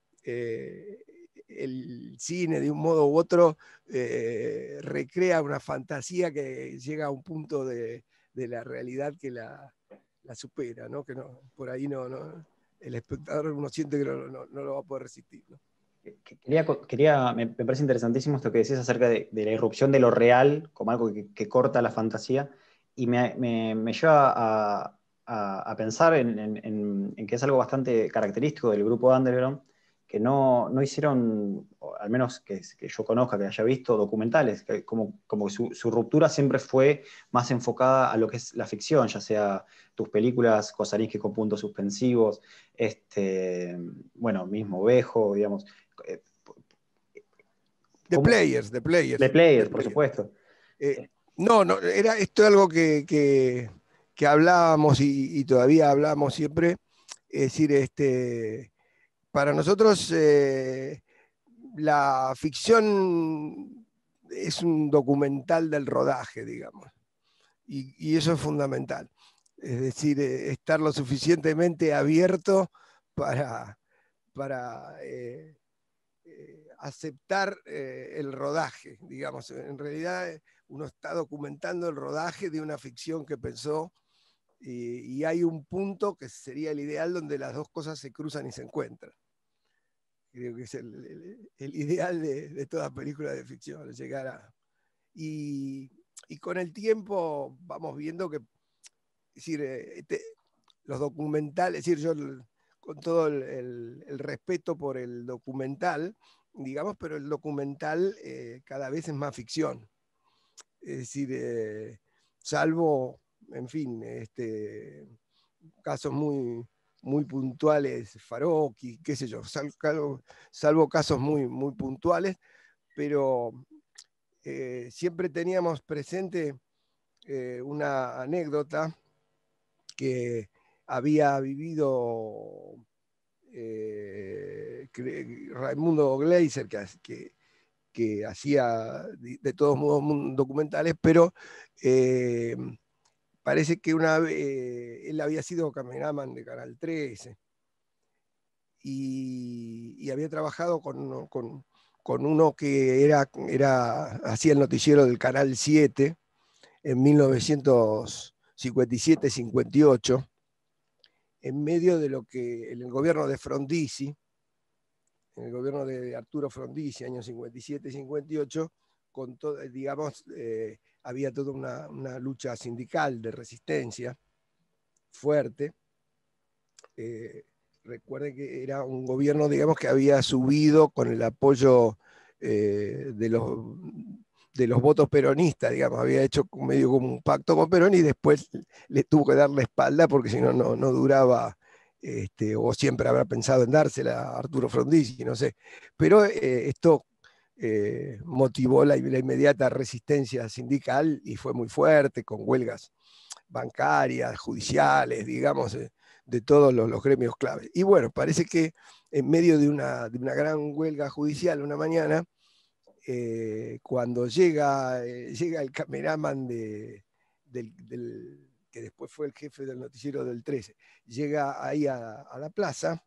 B: el cine, de un modo u otro, recrea una fantasía que llega a un punto de la realidad que la supera, ¿no? Que por ahí el espectador uno siente que no lo va a poder resistir, ¿no?
A: Me parece interesantísimo esto que decís acerca de la irrupción de lo real como algo que corta la fantasía, y me lleva a pensar en que es algo bastante característico del grupo Underground, que no hicieron, al menos que yo conozca, que haya visto, documentales, que como su ruptura siempre fue más enfocada a lo que es la ficción, ya sea tus películas Kosarinski con puntos suspensivos, bueno, mismo Vejo, digamos.
B: The Players,
A: por supuesto.
B: Era esto algo que hablábamos y todavía hablamos siempre. Es decir, para nosotros la ficción es un documental del rodaje, digamos, y eso es fundamental. Es decir, estar lo suficientemente abierto para aceptar el rodaje, digamos. En realidad uno está documentando el rodaje de una ficción que pensó, y hay un punto que sería el ideal donde las dos cosas se cruzan y se encuentran. Creo que es el ideal de toda película de ficción, llegar a... Y con el tiempo vamos viendo que, es decir, los documentales, es decir, yo con todo el respeto por el documental, digamos, pero el documental cada vez es más ficción. Es decir, salvo, en fin, casos muy puntuales, Farocchi, qué sé yo, salvo casos muy puntuales, pero siempre teníamos presente una anécdota que había vivido Raimundo Gleiser, que hacía de todos modos documentales, pero parece que una vez él había sido cameraman de Canal 13 y había trabajado con uno que hacía el noticiero del Canal 7 en 1957-58, en medio de lo que en el gobierno de Frondizi, en el gobierno de Arturo Frondizi, años 57-58, digamos, había toda una lucha sindical de resistencia fuerte. Recuerden que era un gobierno, digamos, que había subido con el apoyo de los votos peronistas, digamos, había hecho medio como un pacto con Perón y después le tuvo que dar la espalda porque si no, no duraba, o siempre habrá pensado en dársela a Arturo Frondizi, no sé. Pero esto motivó la inmediata resistencia sindical y fue muy fuerte, con huelgas bancarias, judiciales, digamos, de todos los gremios clave. Y bueno, parece que en medio de una gran huelga judicial una mañana, cuando llega el cameraman que después fue el jefe del noticiero del 13, llega ahí a la plaza,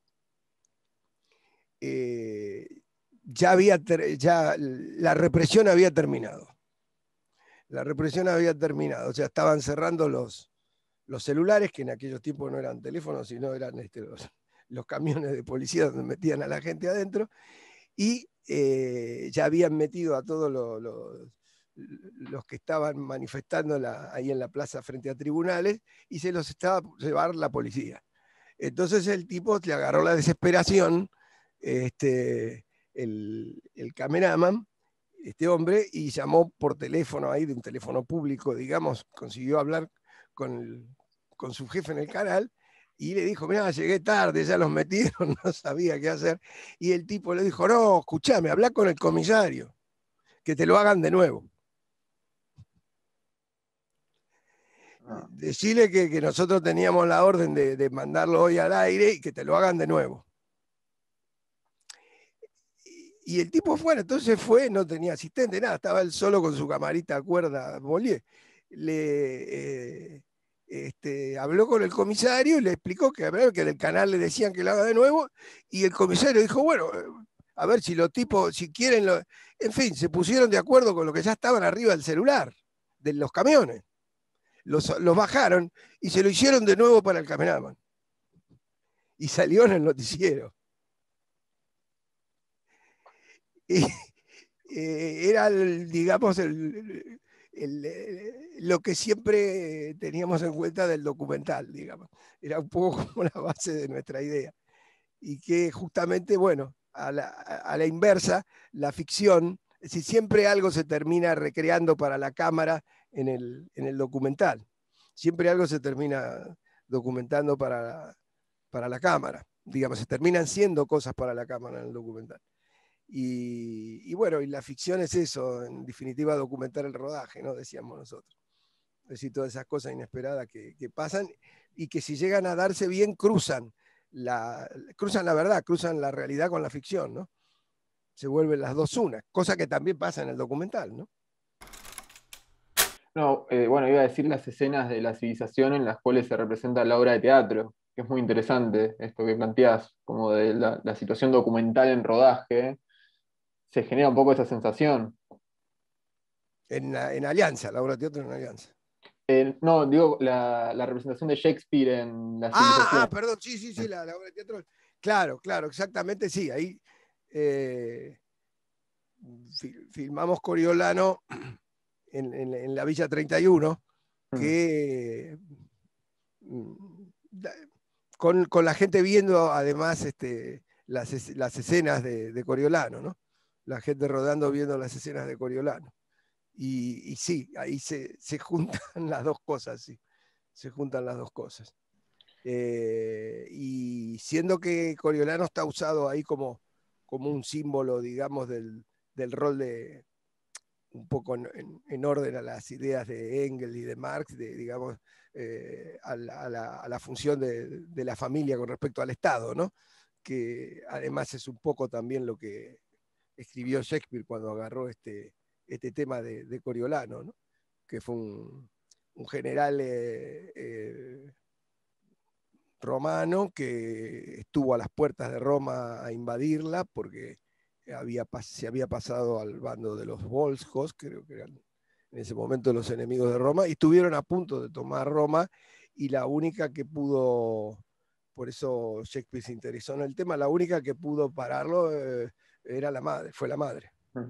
B: ya la represión había terminado. La represión había terminado, o sea, estaban cerrando los celulares, que en aquellos tiempos no eran teléfonos, sino eran los camiones de policía donde metían a la gente adentro, y ya habían metido a todos los que estaban manifestando ahí en la plaza frente a tribunales, y se los estaba por llevar la policía. Entonces el tipo le agarró la desesperación, el cameraman, este hombre, y llamó por teléfono ahí, de un teléfono público, digamos, consiguió hablar con su jefe en el canal, y le dijo, mira, llegué tarde, ya los metieron, no sabía qué hacer. Y el tipo le dijo, no, escuchame, habla con el comisario, que te lo hagan de nuevo. Decirle que nosotros teníamos la orden de mandarlo hoy al aire y que te lo hagan de nuevo. Y el tipo fue, entonces fue, no tenía asistente, nada, estaba él solo con su camarita a cuerda, Bollier. Habló con el comisario y le explicó que del canal le decían que lo haga de nuevo, y el comisario dijo, bueno, a ver si los tipos, si quieren, en fin, se pusieron de acuerdo con lo que ya estaban arriba del celular, de los camiones. Los bajaron y se lo hicieron de nuevo para el cameraman. Y salió en el noticiero. Y, era, digamos, lo que siempre teníamos en cuenta del documental, digamos. Era un poco como la base de nuestra idea. Y que justamente, bueno, a la inversa, la ficción, si siempre algo se termina recreando para la cámara en el documental. Siempre algo se termina documentando para la cámara. Digamos, se terminan siendo cosas para la cámara en el documental. Y bueno, y la ficción es eso, en definitiva, documentar el rodaje, ¿no? Decíamos nosotros. Es decir, todas esas cosas inesperadas que pasan y que si llegan a darse bien, cruzan la verdad, cruzan la realidad con la ficción, ¿no? Se vuelven las dos unas, cosa que también pasa en el documental, ¿no?
E: No, bueno, iba a decir las escenas de la civilización en las cuales se representa la obra de teatro, que es muy interesante esto que planteás, como de la situación documental en rodaje, se genera un poco esa sensación.
B: En Alianza, la obra de teatro en Alianza.
E: No, digo, la representación de Shakespeare en la civilización.
B: Perdón, sí, la obra de teatro. Claro, exactamente, sí, ahí filmamos Coriolano en la Villa 31, que con la gente viendo además las escenas de Coriolano, ¿no? La gente rodando viendo las escenas de Coriolano. Y sí, ahí se juntan las dos cosas, sí. Se juntan las dos cosas. Y siendo que Coriolano está usado ahí como un símbolo, digamos, del rol de, un poco en orden a las ideas de Engels y de Marx, digamos, a la función de la familia con respecto al Estado, ¿no? Que además es un poco también lo que escribió Shakespeare cuando agarró este tema de Coriolano, ¿no? Que fue un general romano que estuvo a las puertas de Roma a invadirla porque se había pasado al bando de los volscos, creo que eran en ese momento los enemigos de Roma, y estuvieron a punto de tomar Roma, y la única que pudo, por eso Shakespeare se interesó en el tema, la única que pudo pararlo era la madre, fue la madre.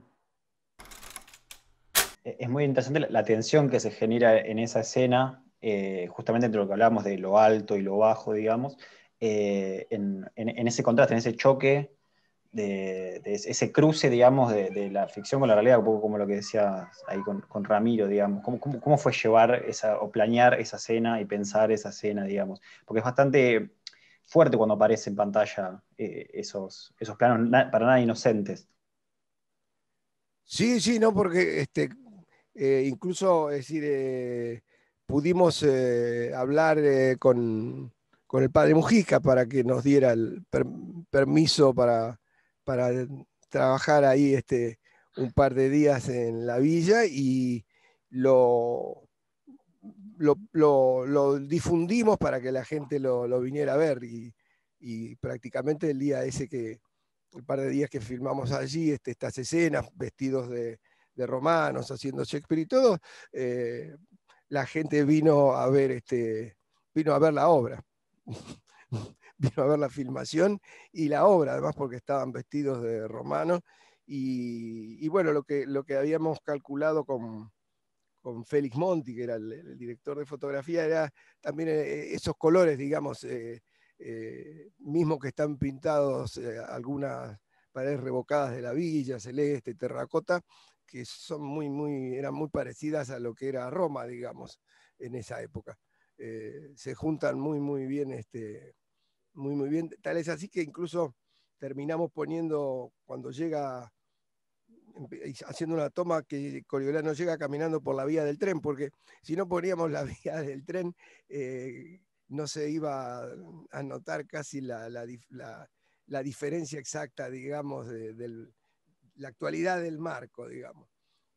A: Es muy interesante la tensión que se genera en esa escena, justamente entre lo que hablábamos de lo alto y lo bajo, digamos, en ese contraste, en ese choque, de ese cruce, digamos, de la ficción con la realidad, un poco como lo que decías ahí con Ramiro, digamos. ¿Cómo fue llevar o planear esa escena y pensar esa escena, digamos? Porque es bastante fuerte cuando aparece en pantalla esos planos para nada inocentes.
B: Sí, no, porque incluso, es decir, pudimos hablar con el padre Mujica para que nos diera el permiso para trabajar ahí un par de días en la villa, y lo difundimos para que la gente lo viniera a ver, y prácticamente el par de días que filmamos allí estas escenas, vestidos de romanos, haciendo Shakespeare y todo, la gente vino a ver la obra. Vino a ver la filmación y la obra, además porque estaban vestidos de romanos, y bueno, lo que habíamos calculado con Félix Monti, que era el director de fotografía, era también esos colores, digamos, mismo que están pintados algunas paredes revocadas de la villa, celeste, terracota, que eran muy parecidas a lo que era Roma, digamos, en esa época. Se juntan muy bien, muy bien. Tal es así que incluso terminamos poniendo, cuando llega, haciendo una toma, que Coriolano llega caminando por la vía del tren, porque si no poníamos la vía del tren, no se iba a notar casi la diferencia exacta, digamos, de la actualidad del marco, digamos.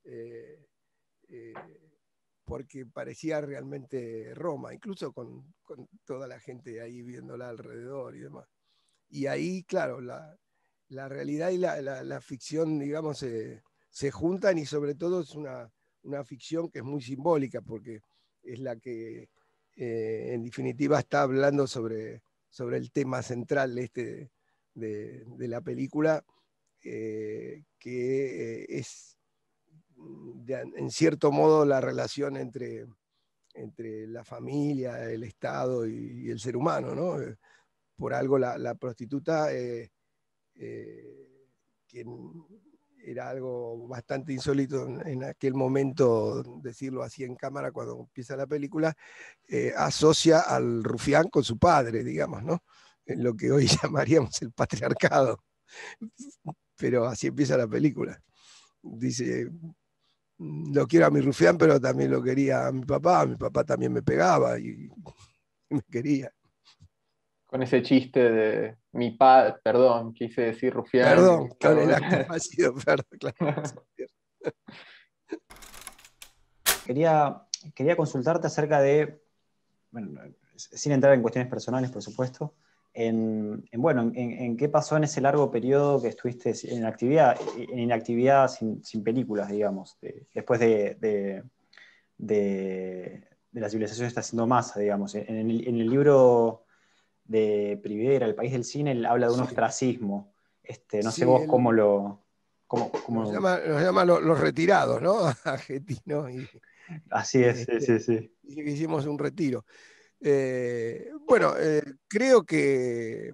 B: Porque parecía realmente Roma, incluso con toda la gente ahí viéndola alrededor y demás. Y ahí, claro, la realidad y la ficción, digamos, se juntan, y sobre todo es una ficción que es muy simbólica, porque es la que en definitiva está hablando sobre el tema central de la película, que es en cierto modo la relación entre la familia, el Estado y el ser humano, ¿no? Por algo la prostituta, que era algo bastante insólito en aquel momento, decirlo así en cámara cuando empieza la película, asocia al rufián con su padre, digamos, ¿no? En lo que hoy llamaríamos el patriarcado. Pero así empieza la película. Dice: lo quiero a mi rufián, pero también lo quería a mi papá también me pegaba y me quería.
E: Con ese chiste de mi padre, perdón, quise decir rufián.
B: Perdón, con el acto fallido, perdón, claro.
A: Quería consultarte acerca de, bueno, sin entrar en cuestiones personales, por supuesto, en qué pasó en ese largo periodo que estuviste en inactividad sin películas, digamos, después de la civilización está haciendo masa, digamos. En el libro de Privera, El país del cine, él habla de un ostracismo. No sé
B: Sí,
A: vos cómo lo...
B: nos llama los retirados, ¿no? Argentinos.
A: Así es, sí, sí.
B: Dice que hicimos un retiro. Bueno, creo que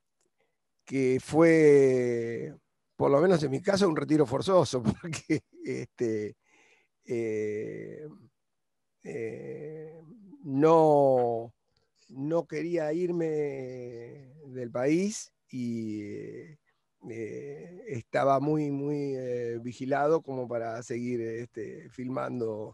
B: fue, por lo menos en mi caso, un retiro forzoso, porque no quería irme del país y estaba muy, muy vigilado como para seguir filmando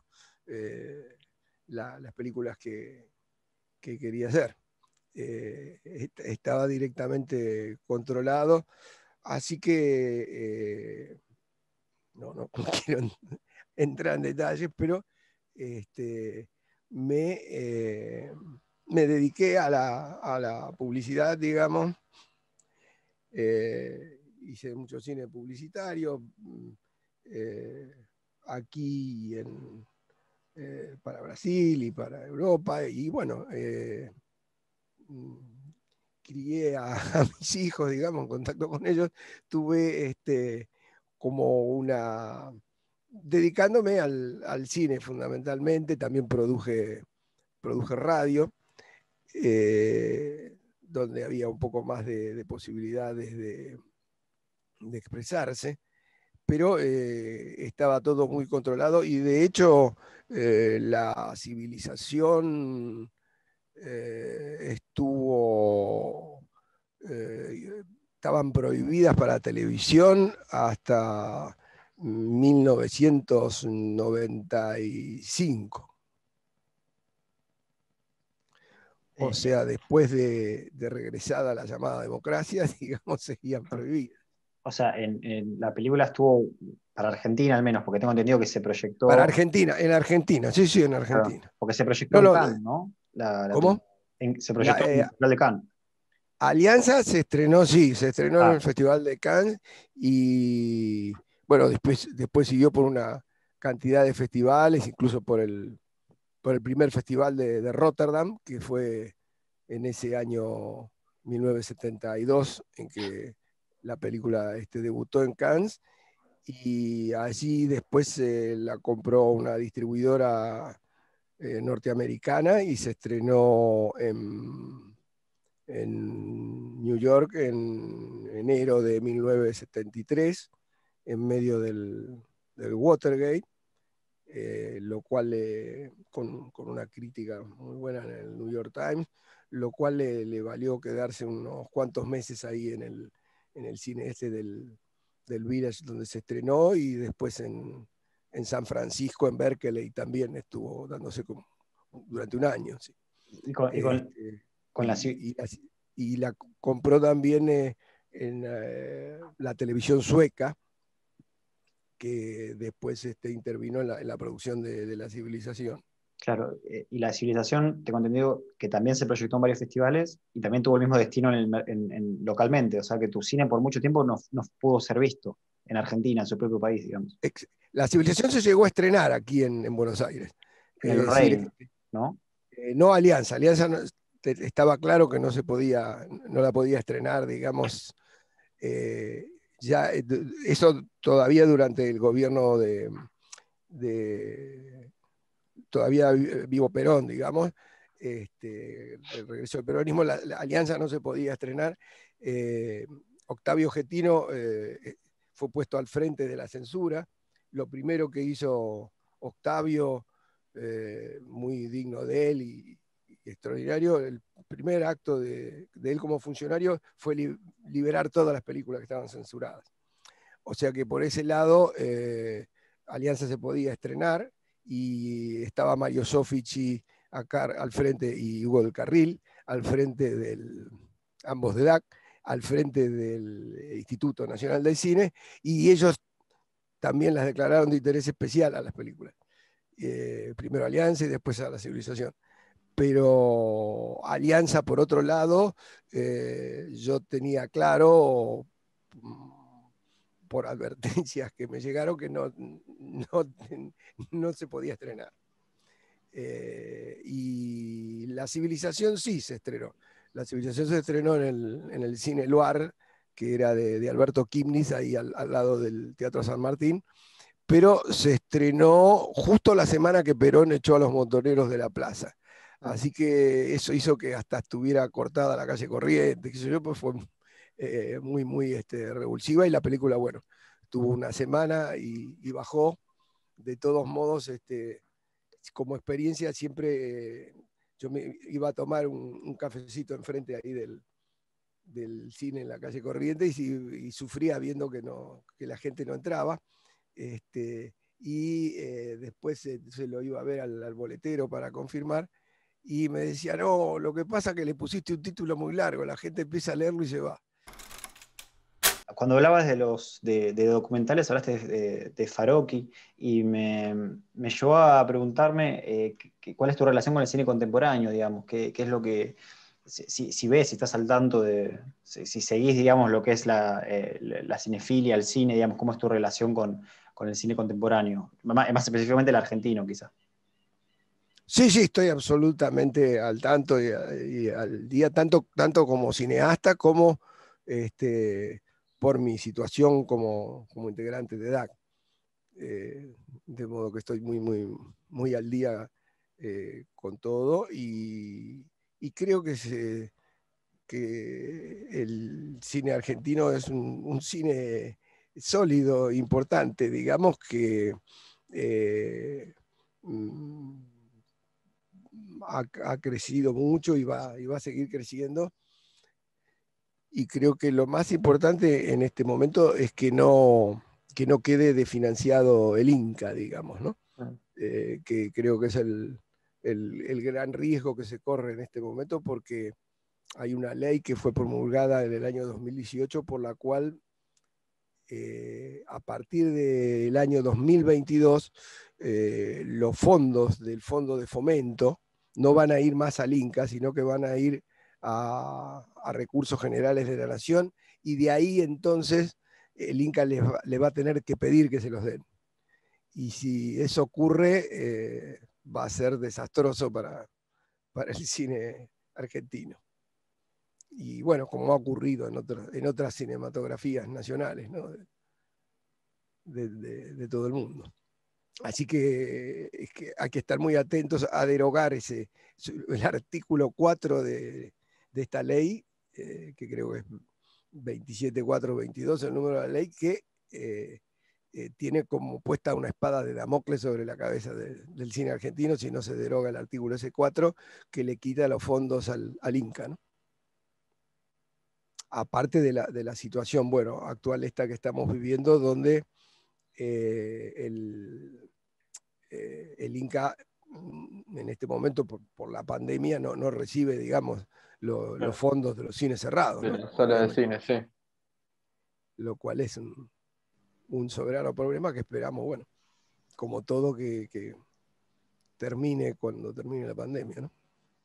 B: las películas que quería hacer. Estaba directamente controlado, así que no quiero entrar en detalles, pero me dediqué a la publicidad, digamos. Hice mucho cine publicitario aquí para Brasil y para Europa, y bueno, crié a mis hijos, digamos, en contacto con ellos, tuve como una... dedicándome al cine fundamentalmente, también produje radio, donde había un poco más de posibilidades de expresarse, pero estaba todo muy controlado y de hecho la civilización estaban prohibidas para televisión hasta 1995. O sea, después de regresada la llamada democracia, digamos, seguían prohibidas.
A: O sea, en la película estuvo para Argentina al menos, porque tengo entendido que se proyectó...
B: Para Argentina, en Argentina, sí, en Argentina.
A: Claro, porque se proyectó en Cannes, ¿no?
B: ¿Cómo?
A: Se proyectó en el Festival de Cannes.
B: Alianza se estrenó, sí, se estrenó en el
A: Ah.
B: Festival de Cannes y bueno, después siguió por una cantidad de festivales, incluso por el primer festival de Rotterdam, que fue en ese año 1972, en que la película debutó en Cannes, y allí después la compró una distribuidora norteamericana y se estrenó en New York en enero de 1973, en medio del Watergate, lo cual con una crítica muy buena en el New York Times, lo cual le valió quedarse unos cuantos meses ahí en el cine del Village donde se estrenó, y después en San Francisco, en Berkeley, también estuvo dándose durante un año. ¿Sí? Y la compró también en la televisión sueca, que después intervino en la producción de La Civilización.
A: Claro, y La Civilización, tengo entendido que también se proyectó en varios festivales y también tuvo el mismo destino localmente, o sea que tu cine por mucho tiempo no pudo ser visto en Argentina, en su propio país, digamos.
B: La Civilización se llegó a estrenar aquí en Buenos Aires.
A: En el Rey, ¿no?
B: No Alianza. Alianza estaba claro que no la podía estrenar, digamos. Ya eso todavía durante el gobierno todavía vivo Perón, digamos, el regreso del peronismo, la Alianza no se podía estrenar. Octavio Getino fue puesto al frente de la censura. Lo primero que hizo Octavio, muy digno de él y extraordinario, el primer acto de él como funcionario fue liberar todas las películas que estaban censuradas. O sea que por ese lado Alianza se podía estrenar, y estaba Mario Soffici acá al frente y Hugo del Carril al frente ambos de DAC, al frente del Instituto Nacional del Cine, y ellos también las declararon de interés especial a las películas. Primero Alianza y después a La Civilización. Pero Alianza, por otro lado, yo tenía claro, por advertencias que me llegaron, que no se podía estrenar. Y La Civilización sí se estrenó. La Civilización se estrenó en el Cine Loire, que era de Alberto Kipnis, ahí al lado del Teatro San Martín, pero se estrenó justo la semana que Perón echó a los montoneros de la plaza. Así que eso hizo que hasta estuviera cortada la calle Corrientes, qué sé yo, pues fue muy, muy revulsiva, y la película, bueno, tuvo una semana y bajó. De todos modos, como experiencia siempre yo me iba a tomar un cafecito enfrente ahí del cine en la calle Corrientes y sufría viendo que la gente no entraba. Después se lo iba a ver al boletero para confirmar, y me decía, no, lo que pasa es que le pusiste un título muy largo, la gente empieza a leerlo y se va.
A: Cuando hablabas de documentales, hablaste de Farocchi, y me llevó a preguntarme cuál es tu relación con el cine contemporáneo, digamos, qué es lo que, si ves, si estás al tanto si seguís, digamos, lo que es la cinefilia, el cine, digamos, cómo es tu relación con el cine contemporáneo, más específicamente el argentino, quizá.
B: Sí, estoy absolutamente al tanto y al día, tanto como cineasta como por mi situación como integrante de DAC. De modo que estoy muy, muy, muy al día con todo, y creo que el cine argentino es un cine sólido, importante, digamos que ha crecido mucho y va a seguir creciendo. Y creo que lo más importante en este momento es que no quede desfinanciado el Inca, digamos, ¿no? Que creo que es el gran riesgo que se corre en este momento, porque hay una ley que fue promulgada en el año 2018 por la cual a partir del año 2022 los fondos del Fondo de Fomento no van a ir más al Inca, sino que van a ir a recursos generales de la nación, y de ahí entonces el Inca le va a tener que pedir que se los den. Y si eso ocurre, va a ser desastroso para el cine argentino. Y bueno, como ha ocurrido en otras cinematografías nacionales, ¿no? de todo el mundo. Así que hay que estar muy atentos a derogar el artículo 4 de esta ley, que creo que es 27422, el número de la ley, que tiene como puesta una espada de Damocles sobre la cabeza del cine argentino si no se deroga el artículo S4, que le quita los fondos al Inca, ¿no? Aparte de la situación, bueno, actual esta que estamos viviendo, donde el Inca en este momento por la pandemia no recibe, digamos, los fondos de los cines cerrados,
E: de
B: ¿no?
E: la sala de cine, sí.
B: Lo cual es un soberano problema que esperamos, bueno, como todo, que termine cuando termine la pandemia, ¿no?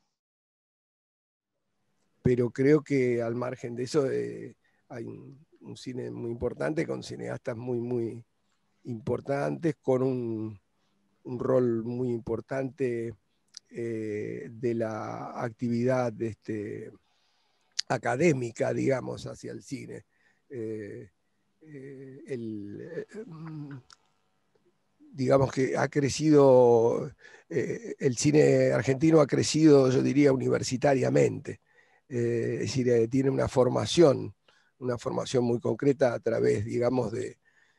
B: Pero creo que al margen de eso hay un cine muy importante, con cineastas muy, muy importantes, con un rol muy importante de la actividad académica, digamos, hacia el cine. Digamos que ha crecido, el cine argentino ha crecido, yo diría, universitariamente. Es decir, tiene una formación muy concreta a través, digamos, de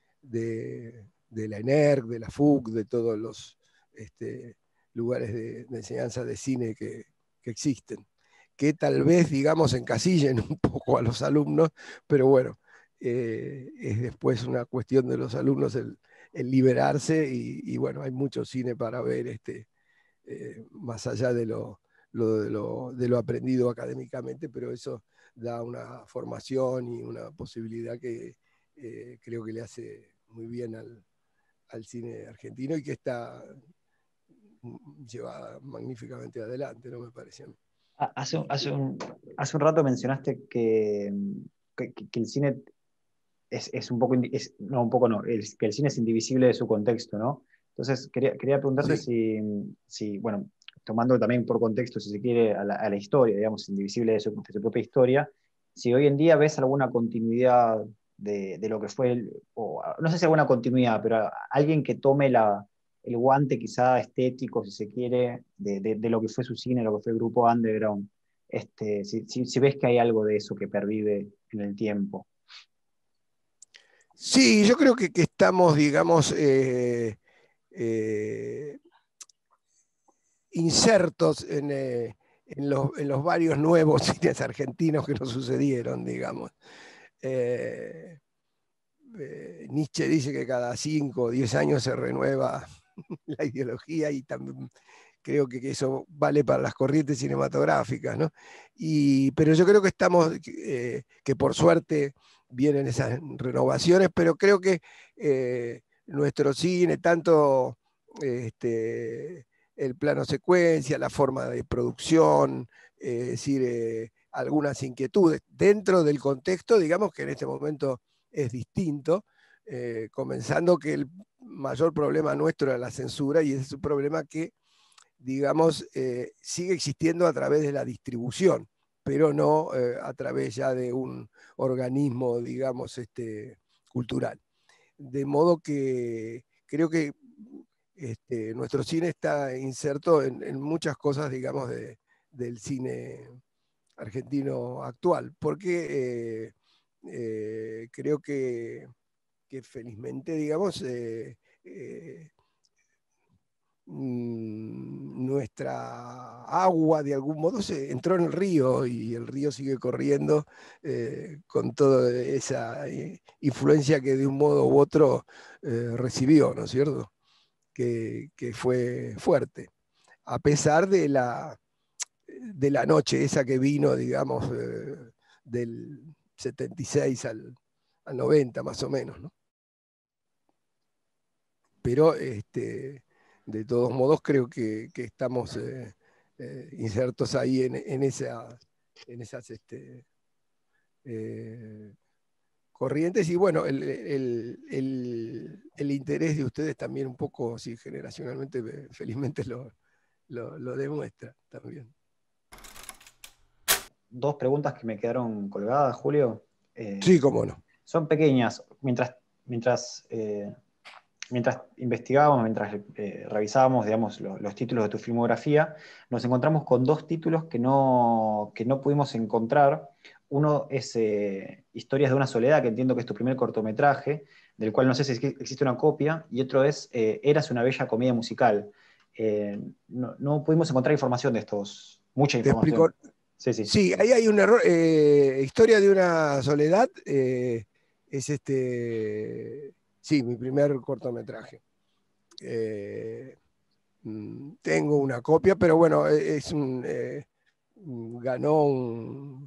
B: la ENERC, de la FUC, de todos los lugares de enseñanza de cine que existen, que tal vez, digamos, encasillen un poco a los alumnos, pero bueno, es después una cuestión de los alumnos el liberarse, y bueno, hay mucho cine para ver, más allá de lo aprendido académicamente, pero eso da una formación y una posibilidad que creo que le hace muy bien al cine argentino, y que está llevada magníficamente adelante, ¿no? Me parece a mí.
A: Hace un rato mencionaste que el cine es un poco, no, un poco no, que el cine es indivisible de su contexto, ¿no? Entonces, quería preguntarte si, bueno, tomando también por contexto, si se quiere, a la historia, digamos, indivisible de su propia historia, si hoy en día ves alguna continuidad de lo que fue, no sé si alguna continuidad, pero alguien que tome el guante quizá estético, si se quiere, de lo que fue su cine, lo que fue el grupo underground. Si ves que hay algo de eso que pervive en el tiempo.
B: Sí, yo creo que estamos, digamos, insertos en los varios nuevos cines argentinos que nos sucedieron, digamos. Nietzsche dice que cada 5 o 10 años se renueva la ideología, y también creo que eso vale para las corrientes cinematográficas, ¿no? Pero yo creo que estamos, que por suerte vienen esas renovaciones, pero creo que nuestro cine, tanto el plano secuencia, la forma de producción, es decir, algunas inquietudes dentro del contexto, digamos que en este momento es distinto, comenzando que el mayor problema nuestro era la censura, y es un problema que, digamos, sigue existiendo a través de la distribución, pero no a través ya de un organismo, digamos, cultural. De modo que creo que nuestro cine está inserto en muchas cosas, digamos, del cine argentino actual, porque creo que felizmente, digamos, nuestra agua de algún modo se entró en el río, y el río sigue corriendo con toda esa influencia que de un modo u otro recibió, ¿no es cierto? Que fue fuerte, a pesar de la noche esa que vino, digamos, del 76 al 90 más o menos, ¿no? Pero de todos modos creo que estamos insertos ahí en esas corrientes, y bueno, el interés de ustedes también un poco, sí, generacionalmente, felizmente lo demuestra también.
A: 2 preguntas que me quedaron colgadas, Julio.
B: Sí, cómo no.
A: Son pequeñas. Mientras investigábamos, mientras revisábamos, digamos, los títulos de tu filmografía, nos encontramos con 2 títulos que no pudimos encontrar. Uno es Historias de una soledad, que entiendo que es tu primer cortometraje, del cual no sé si existe una copia, y otro es Érase una bella comedia musical. No pudimos encontrar información de estos, mucha información.
B: Sí, ahí hay un error. Historia de una soledad es sí, mi primer cortometraje. Tengo una copia, pero bueno, ganó un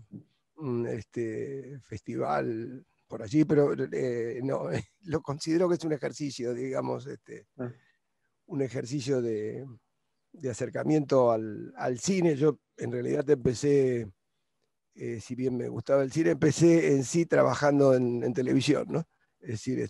B: festival por allí, pero no, lo considero que es un ejercicio, digamos, un ejercicio de acercamiento al cine. Yo en realidad empecé, si bien me gustaba el cine, empecé en sí trabajando en televisión, ¿no? Es decir,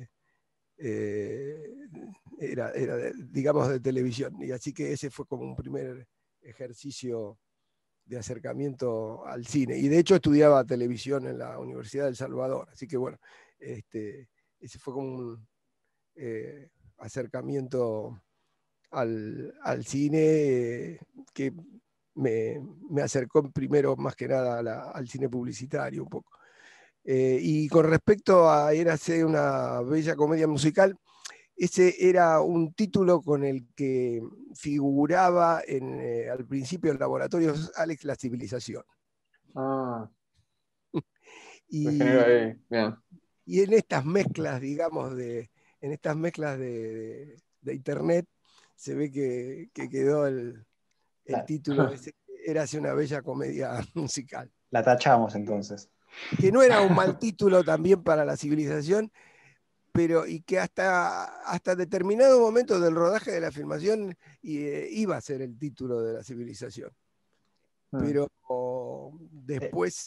B: era digamos, de televisión, y así que ese fue como un primer ejercicio de acercamiento al cine, y de hecho estudiaba televisión en la Universidad del Salvador, así que bueno, ese fue como un acercamiento al cine que me acercó primero, más que nada, al cine publicitario un poco. Y con respecto a Érase una bella comedia musical, ese era un título con el que figuraba al principio en Laboratorios Alex La Civilización.
E: Ah.
B: Y en estas mezclas, digamos, en estas mezclas de internet, se ve que quedó el título, Érase una bella comedia musical.
A: La tachamos entonces.
B: Que no era un mal título también para La Civilización, pero y que hasta determinado momento del rodaje de la filmación iba a ser el título de La Civilización. Pero después,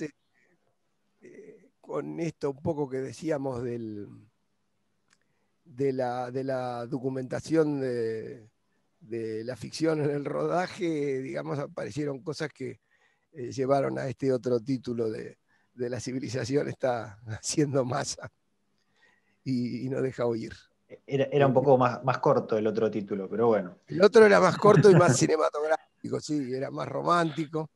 B: con esto un poco que decíamos de la documentación de la ficción en el rodaje, digamos, aparecieron cosas que llevaron a este otro título de de la civilización está haciendo masa y no deja oír.
A: Era un poco más corto el otro título, pero bueno.
B: El otro era más corto y más cinematográfico, sí, era más romántico.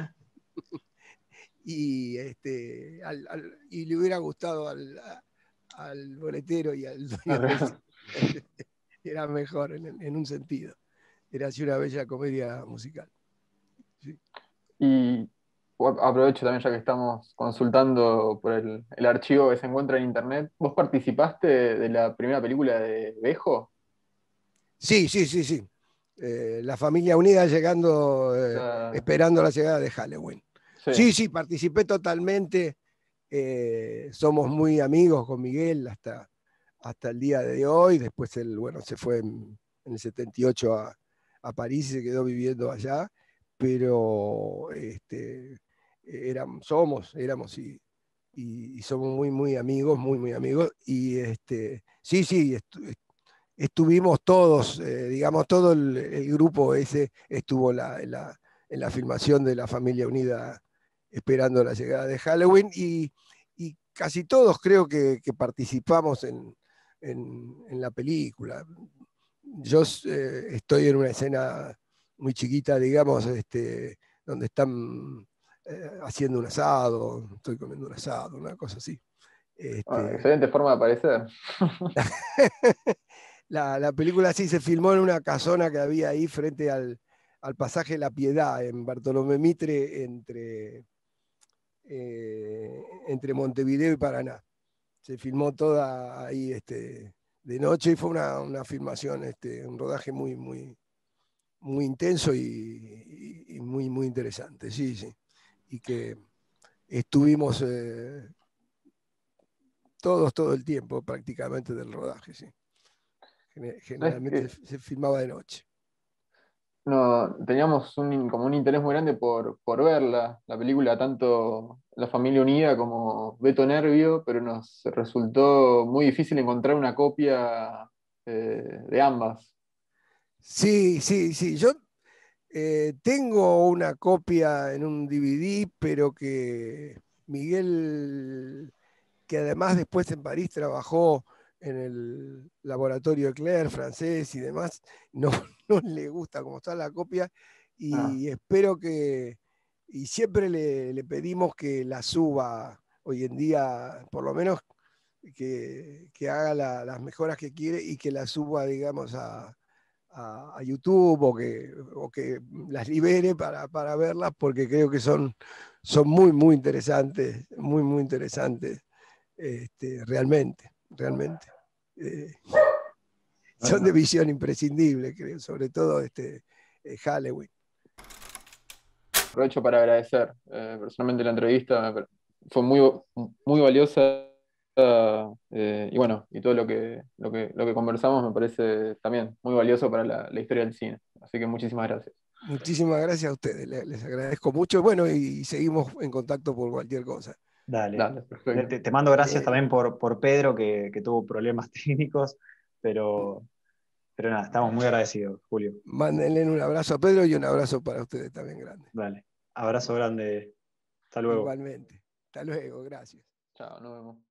B: Y, y le hubiera gustado al boletero y al dueño del cine. Era mejor en un sentido. Era así una bella comedia musical. Sí.
E: Y aprovecho también, ya que estamos consultando por el archivo que se encuentra en internet. ¿Vos participaste de la primera película de Bejo?
B: Sí. La familia unida llegando, esperando la llegada de Halloween. Sí, participé totalmente. Somos muy amigos con Miguel hasta el día de hoy. Después él, se fue en el 78 a París y se quedó viviendo allá. Pero éramos y somos muy, muy amigos, muy amigos. Y estuvimos todos, digamos, todo el grupo ese estuvo en la filmación de La Familia Unida esperando la llegada de Halloween y casi todos creo que participamos en la película. Yo estoy en una escena muy chiquita, digamos, donde están haciendo un asado, estoy comiendo un asado, una cosa así.
E: Excelente forma de aparecer.
B: La película sí se filmó en una casona que había ahí frente al pasaje La Piedad, en Bartolomé Mitre, entre Montevideo y Paraná. Se filmó toda ahí de noche y fue una filmación, un rodaje muy intenso y muy interesante, sí. Y que estuvimos todo el tiempo prácticamente del rodaje, sí. Generalmente se filmaba de noche.
E: No, teníamos como un interés muy grande por ver la película, tanto La Familia Unida como Beto Nervio, pero nos resultó muy difícil encontrar una copia de ambas.
B: Sí. Yo tengo una copia en un DVD, pero que Miguel, que además después en París trabajó en el laboratorio Eclair francés y demás, no le gusta cómo está la copia y espero que, y siempre le pedimos que la suba hoy en día, por lo menos que haga las mejoras que quiere y que la suba, digamos, a YouTube o que las libere para verlas, porque creo que son muy interesantes, muy interesantes, realmente. Son de visión imprescindible, creo, sobre todo Halloween.
E: Aprovecho para agradecer personalmente la entrevista, fue muy valiosa. Y bueno, y todo lo que conversamos me parece también muy valioso para la historia del cine. Así que muchísimas gracias.
B: Muchísimas gracias a ustedes, les agradezco mucho. Bueno, y seguimos en contacto por cualquier cosa.
A: Dale, perfecto. Te mando gracias también por Pedro, que tuvo problemas técnicos, pero nada, estamos muy agradecidos, Julio.
B: Mándenle un abrazo a Pedro y un abrazo para ustedes también grande.
A: Dale, abrazo grande. Hasta luego.
B: Igualmente. Hasta luego, gracias.
E: Chao, nos vemos.